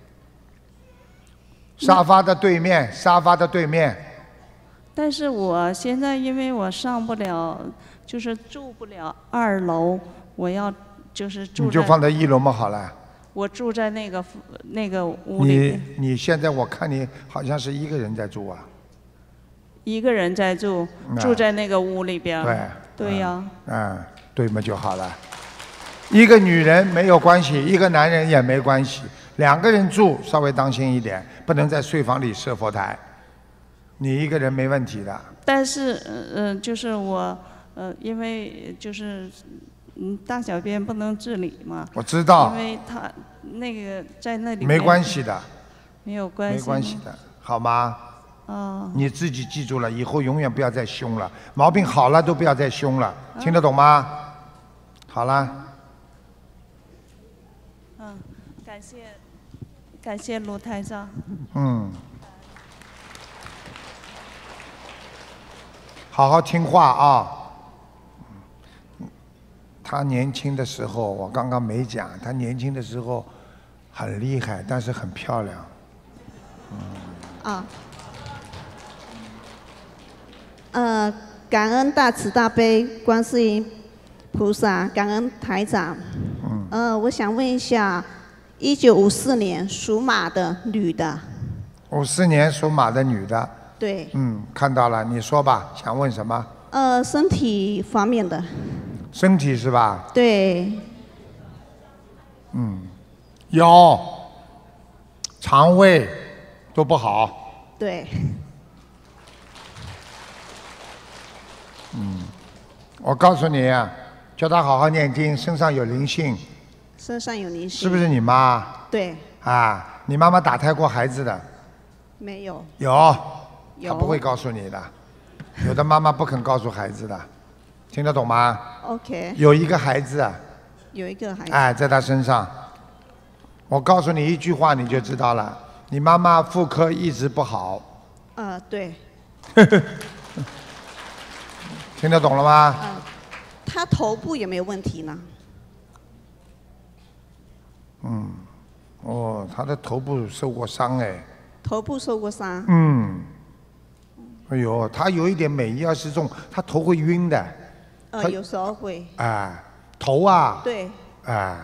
沙发的对面，沙发的对面。 但是我现在因为我上不了，就是住不了二楼，我要就是住。 你就放在一楼嘛，好了。 我住在那个那个屋里。 你你现在我看你好像是一个人在住啊。 一个人在住，住在那个屋里边。 对。 对呀。 嗯，对嘛就好了。一个女人没有关系，一个男人也没关系。两个人住稍微当心一点，不能在睡房里设佛台。你一个人没问题的。 但是，呃，就是我，呃，因为就是，嗯，大小便不能自理嘛。 我知道。 因为他那个在那里。 没关系的。 没有关系。 没关系的，好吗？ 哦。 你自己记住了，以后永远不要再凶了，毛病好了都不要再凶了，听得懂吗？好了。 嗯，感谢感谢卢台长。 嗯。好好听话啊！他年轻的时候，我刚刚没讲，他年轻的时候很厉害，但是很漂亮。嗯。 啊。呃，感恩大慈大悲观世音菩萨，感恩台长。 嗯。 呃，我想问一下，一九五四年属马的女的。 五四年属马的女的。 对。 嗯，看到了，你说吧，想问什么？ 呃，身体方面的。 身体是吧？ 对。 嗯，腰、肠胃都不好。 对。 嗯，我告诉你啊，叫他好好念经，身上有灵性。 身上有灵性。 是不是你妈？ 对。 啊，你妈妈打胎过孩子的？ 没有。 有。 有。 她不会告诉你的，有的妈妈不肯告诉孩子的，听得懂吗 ？OK。 有一个孩子。 有一个孩子。 哎，在他身上。我告诉你一句话，你就知道了。你妈妈妇科一直不好。 呃，对。 听得懂了吗？ 呃，她头部有没有问题呢？ 嗯，哦，她的头部受过伤哎。 头部受过伤。 嗯。哎呦，她有一点美意要失重，她头会晕的。 呃，有时候会。 哎，头啊。 对。 哎。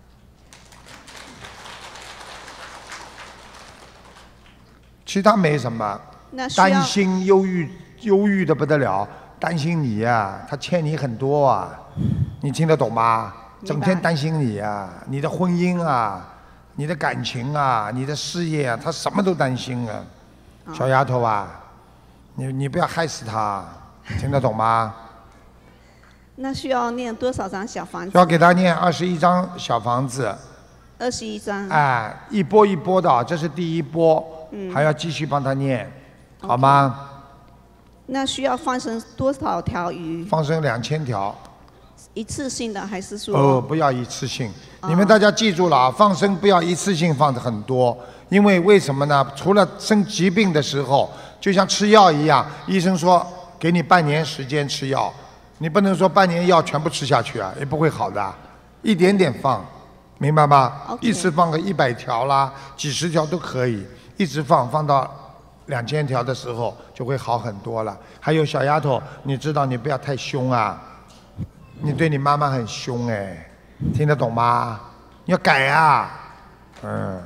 其他没什么。担心、忧郁、忧郁的不得了，担心你呀、啊，他欠你很多啊，你听得懂吗？整天担心你呀、啊，你的婚姻啊，你的感情啊，你的事业啊，他什么都担心啊。小丫头啊，你你不要害死他，听得懂吗？ 那需要念多少张小房子？ 要给他念二十一张小房子。 二十一张。 哎，一波一波的，这是第一波， 嗯、 还要继续帮他念，好吗？ 那需要放生多少条鱼？ 放生两千条。 一次性的还是说？ 哦，不要一次性。你们大家记住了啊，放生不要一次性放的很多，因为为什么呢？除了生疾病的时候，就像吃药一样，医生说给你半年时间吃药，你不能说半年药全部吃下去啊，也不会好的，一点点放，明白吗？ Okay. 一次放个一百条啦，几十条都可以，一直放放到两千条的时候就会好很多了。还有小丫头，你知道你不要太凶啊，你对你妈妈很凶哎，听得懂吗？你要改啊，嗯。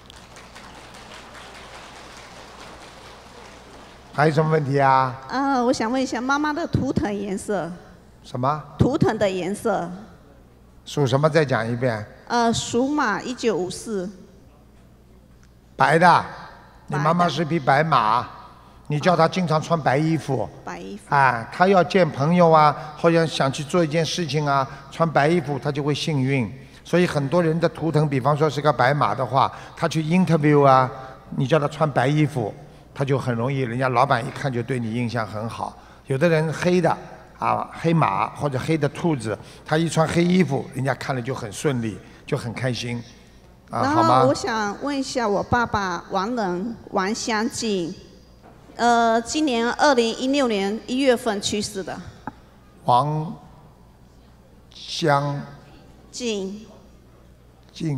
还有什么问题啊？ 啊，我想问一下妈妈的图腾颜色。 什么？ 图腾的颜色。 属什么？再讲一遍。 呃，属马，一九五四。 白的。你妈妈是匹白马，你叫她经常穿白衣服。 白衣服。 啊，她要见朋友啊，或者想去做一件事情啊，穿白衣服她就会幸运。所以很多人的图腾，比方说是个白马的话，他去 interview 啊，你叫他穿白衣服。他就很容易，人家老板一看就对你印象很好。有的人黑的啊，黑马或者黑的兔子，他一穿黑衣服，人家看了就很顺利，就很开心，啊，好吗？ 然后我想问一下我爸爸王仁王相进，呃，今年二零一六年一月份去世的。 王相进。 进。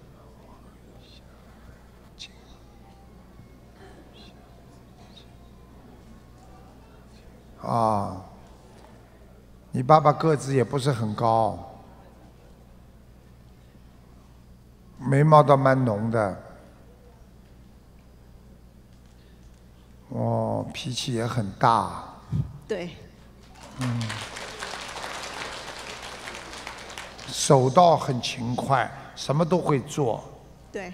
啊，你爸爸个子也不是很高，眉毛倒蛮浓的，哦，脾气也很大。 对。 嗯。手倒很勤快，什么都会做。 对。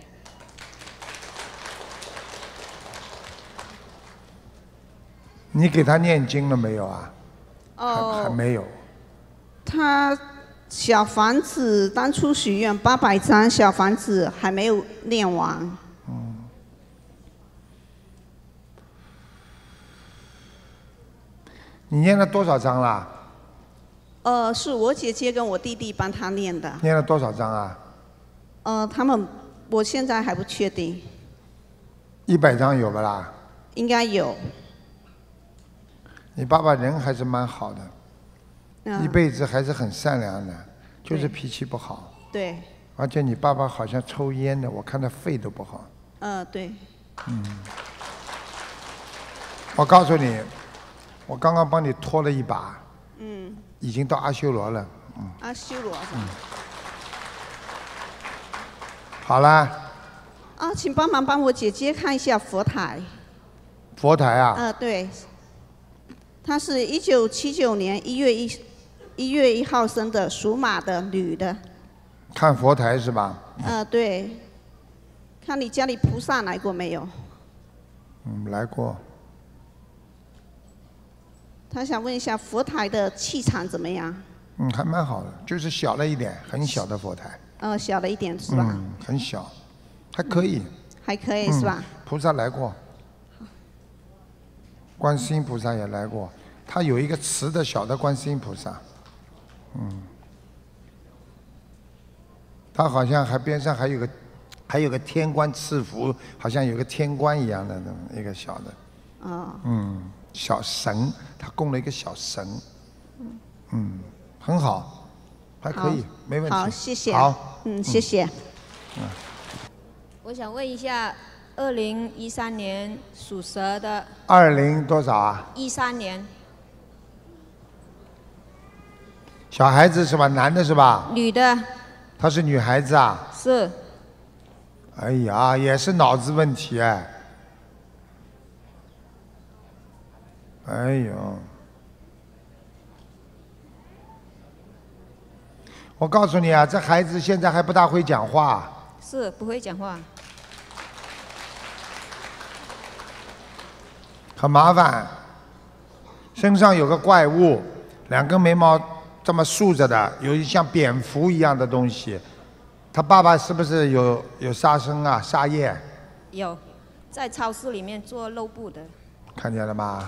你给他念经了没有啊？ 哦。 还还没有。 他小房子当初许愿八百张小房子还没有念完。 嗯。 你念了多少章啦？ 呃，是我姐姐跟我弟弟帮他念的。 念了多少章啊？ 呃，他们我现在还不确定， 一百章有不啦？ 应该有。 你爸爸人还是蛮好的， 嗯一辈子还是很善良的，就是脾气不好。 对， 而且你爸爸好像抽烟的，我看他肺都不好。 呃，对， 嗯，我告诉你，我刚刚帮你拖了一把， 嗯， 已经到阿修罗了。嗯， 阿修罗是吧？ 好啦， 啊，请帮忙帮我姐姐看一下佛台。 佛台啊， 呃，对，她是一九七九年一月一一月一号生的，属马的女的。 看佛台是吧？ 呃，对，看你家里菩萨来过没有？ 嗯，来过。 她想问一下佛台的气场怎么样？ 嗯，还蛮好的，就是小了一点，很小的佛台。 呃，小了一点是吧？ 嗯，很小，还可以。 还可以是吧？ 嗯菩萨来过，观世音菩萨也来过，他有一个瓷的小的观世音菩萨，嗯，他好像还边上还有个还有个天官赐福，好像有个天官一样的那么一个小的， 哦， 嗯，小神，他供了一个小神，嗯，很好，还可以好， 没问题。 好，谢谢。 好， 嗯，谢谢。 嗯。 我想问一下，二零一三年属蛇的， 二零多少啊？ 一三年小孩子是吧？男的是吧？ 女的， 她是女孩子啊？ 是哎呀，也是脑子问题哎。哎呦，我告诉你啊，这孩子现在还不大会讲话。 是不会讲话， 很麻烦，身上有个怪物，两根眉毛这么竖着的，有一像蝙蝠一样的东西。他爸爸是不是有有杀生啊？杀业？ 有在超市里面做肉布的， 看见了吗？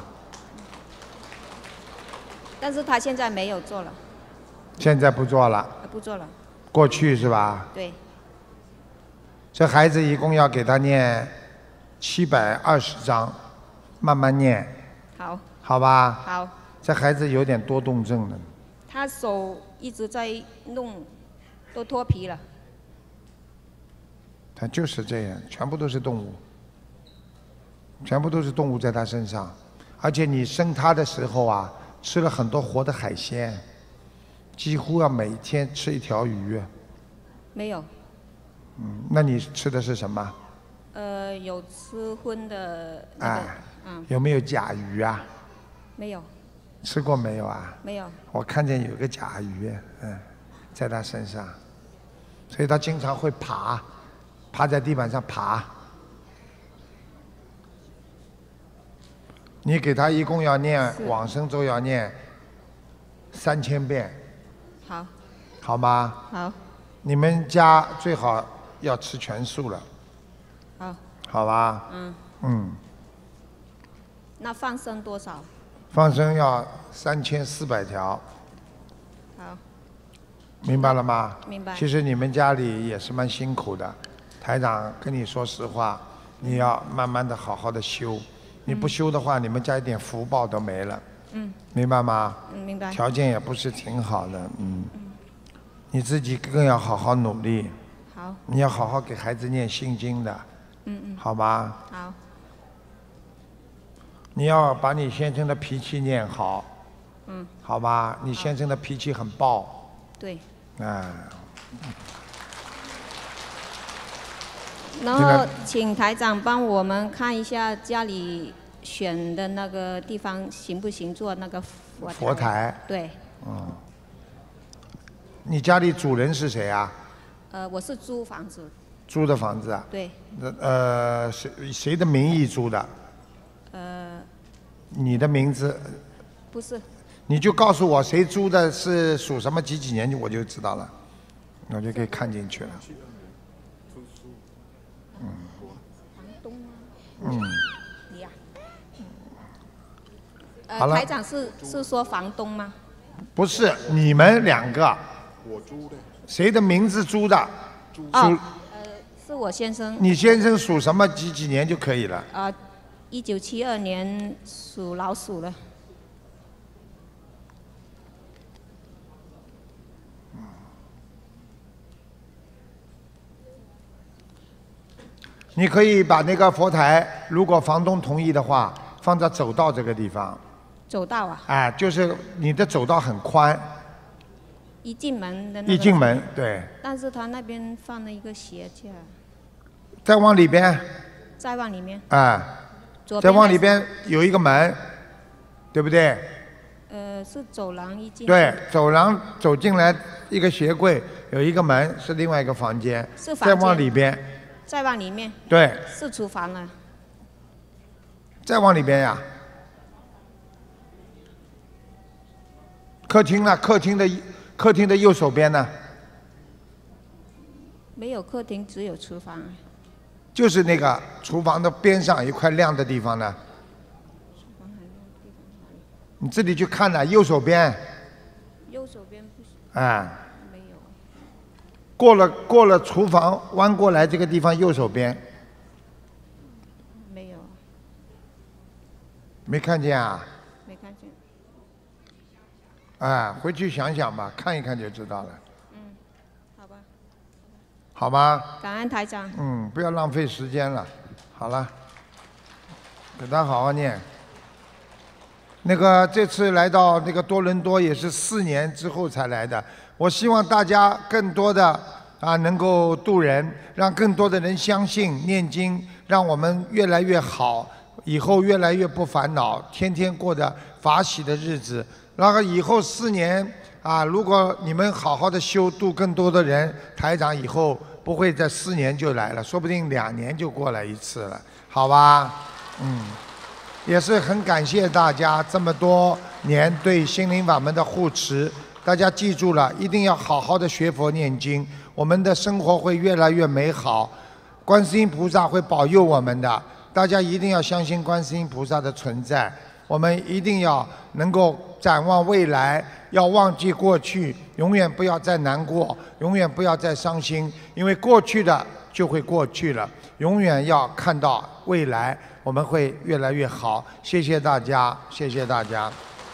但是他现在没有做了， 现在不做了， 不做了， 过去是吧？ 对， 这孩子一共要给他念七百二十章，慢慢念， 好， 好吧？ 好， 这孩子有点多动症了。 他手一直在弄，都脱皮了， 他就是这样，全部都是动物，全部都是动物在他身上，而且你生他的时候啊，吃了很多活的海鲜，几乎要每天吃一条鱼。 没有， 嗯，那你吃的是什么？ 呃，有吃荤的那个， 哎， 嗯， 有没有甲鱼啊？ 没有， 吃过没有啊？ 没有， 我看见有个甲鱼，嗯，在他身上，所以他经常会爬，趴在地板上爬。你给他一共要念是往生咒要念三千遍， 好， 好吗？ 好， 你们家最好要吃全素了， 好， 好吧？ 嗯， 嗯， 那放生多少？ 放生要三千四百条， 好， 明白了吗？ 明白其实你们家里也是蛮辛苦的，台长跟你说实话，你要慢慢的好好的修，你不修的话，你们家一点福报都没了。 嗯， 明白吗？ 嗯，明白。 条件也不是挺好的，嗯。你自己更要好好努力。 好。 你要好好给孩子念心经的。 嗯嗯。 好吧？ 好。 你要把你先生的脾气念好。 嗯。 好吧？你先生的脾气很暴。 对。 啊。 然后请台长帮我们看一下家里选的那个地方行不行做那个佛台？ 佛台。 对。 嗯。你家里主人是谁啊？ 呃，我是租房子。 租的房子啊？ 对。 那呃，谁谁的名义租的？ 呃， 你的名字？ 不是。 你就告诉我谁租的是属什么几几年，我就知道了，我就可以看进去了。嗯。 房东吗？ 嗯。 你呀？ 好了台长是是说房东吗？ 不是你们两个，我租的，谁的名字租的？ 哦属， 呃，是我先生。 你先生属什么？几几年就可以了。 啊，一九七二年属老鼠的。 你可以把那个佛台，如果房东同意的话，放在走道这个地方。 走道啊， 哎，就是你的走道很宽， 一进门的那个。 一进门，对， 但是他那边放了一个鞋架， 再往里边， 再往里面。 哎， 左边再往里边有一个门，对不对？ 呃，是走廊一进。 对，走廊走进来一个鞋柜，有一个门是另外一个房间，再是房间往里边， 再往里面。 对， 是厨房了。 再往里边呀。客厅呢？客厅的客厅的右手边呢？ 没有客厅，只有厨房。 就是那个厨房的边上一块亮的地方呢。你自己去看呢，右手边。 右手边不是。 哎。 没有。 过了过了厨房，弯过来这个地方右手边。 没有。 没看见啊？ 没看见。 哎，回去想想吧，看一看就知道了， 嗯，好吧。 好吗？ 感恩台长。 嗯，不要浪费时间了。好了，给他好好念。那个这次来到那个多伦多也是四年之后才来的，我希望大家更多的啊能够度人，让更多的人相信念经，让我们越来越好，以后越来越不烦恼，天天过着法喜的日子。然后以后四年啊，如果你们好好的修，度更多的人，台长以后不会在四年就来了，说不定两年就过来一次了，好吧？嗯，也是很感谢大家这么多年对心灵法门的护持，大家记住了，一定要好好的学佛念经，我们的生活会越来越美好，观世音菩萨会保佑我们的，大家一定要相信观世音菩萨的存在。我们一定要能够展望未来，要忘记过去，永远不要再难过，永远不要再伤心，因为过去的就会过去了，永远要看到未来，我们会越来越好。谢谢大家，谢谢大家。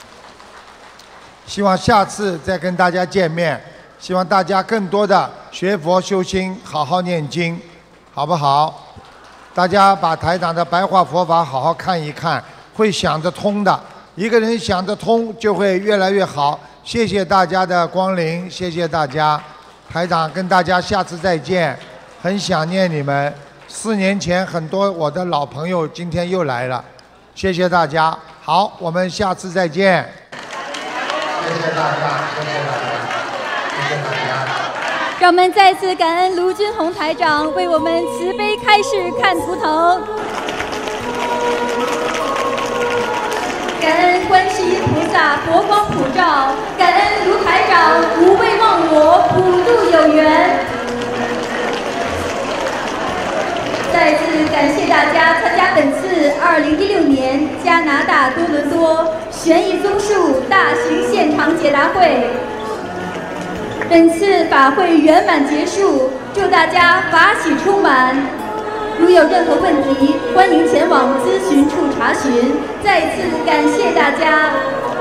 希望下次再跟大家见面，希望大家更多的学佛修心，好好念经，好不好？大家把台长的白话佛法好好看一看，会想得通的。一个人想得通，就会越来越好。谢谢大家的光临，谢谢大家。台长跟大家下次再见，很想念你们。四年前很多我的老朋友今天又来了，谢谢大家。好，我们下次再见。谢谢大家，谢谢大家，谢谢大家。 让我们再次感恩卢军宏台长为我们慈悲开示看图腾。感恩观世音菩萨佛光普照，感恩卢台长无畏忘我，普度有缘。再次感谢大家参加本次二零一六年加拿大多伦多悬疑综述大型现场解答会。本次法会圆满结束，祝大家法喜充满。如有任何问题，欢迎前往咨询处查询。再次感谢大家。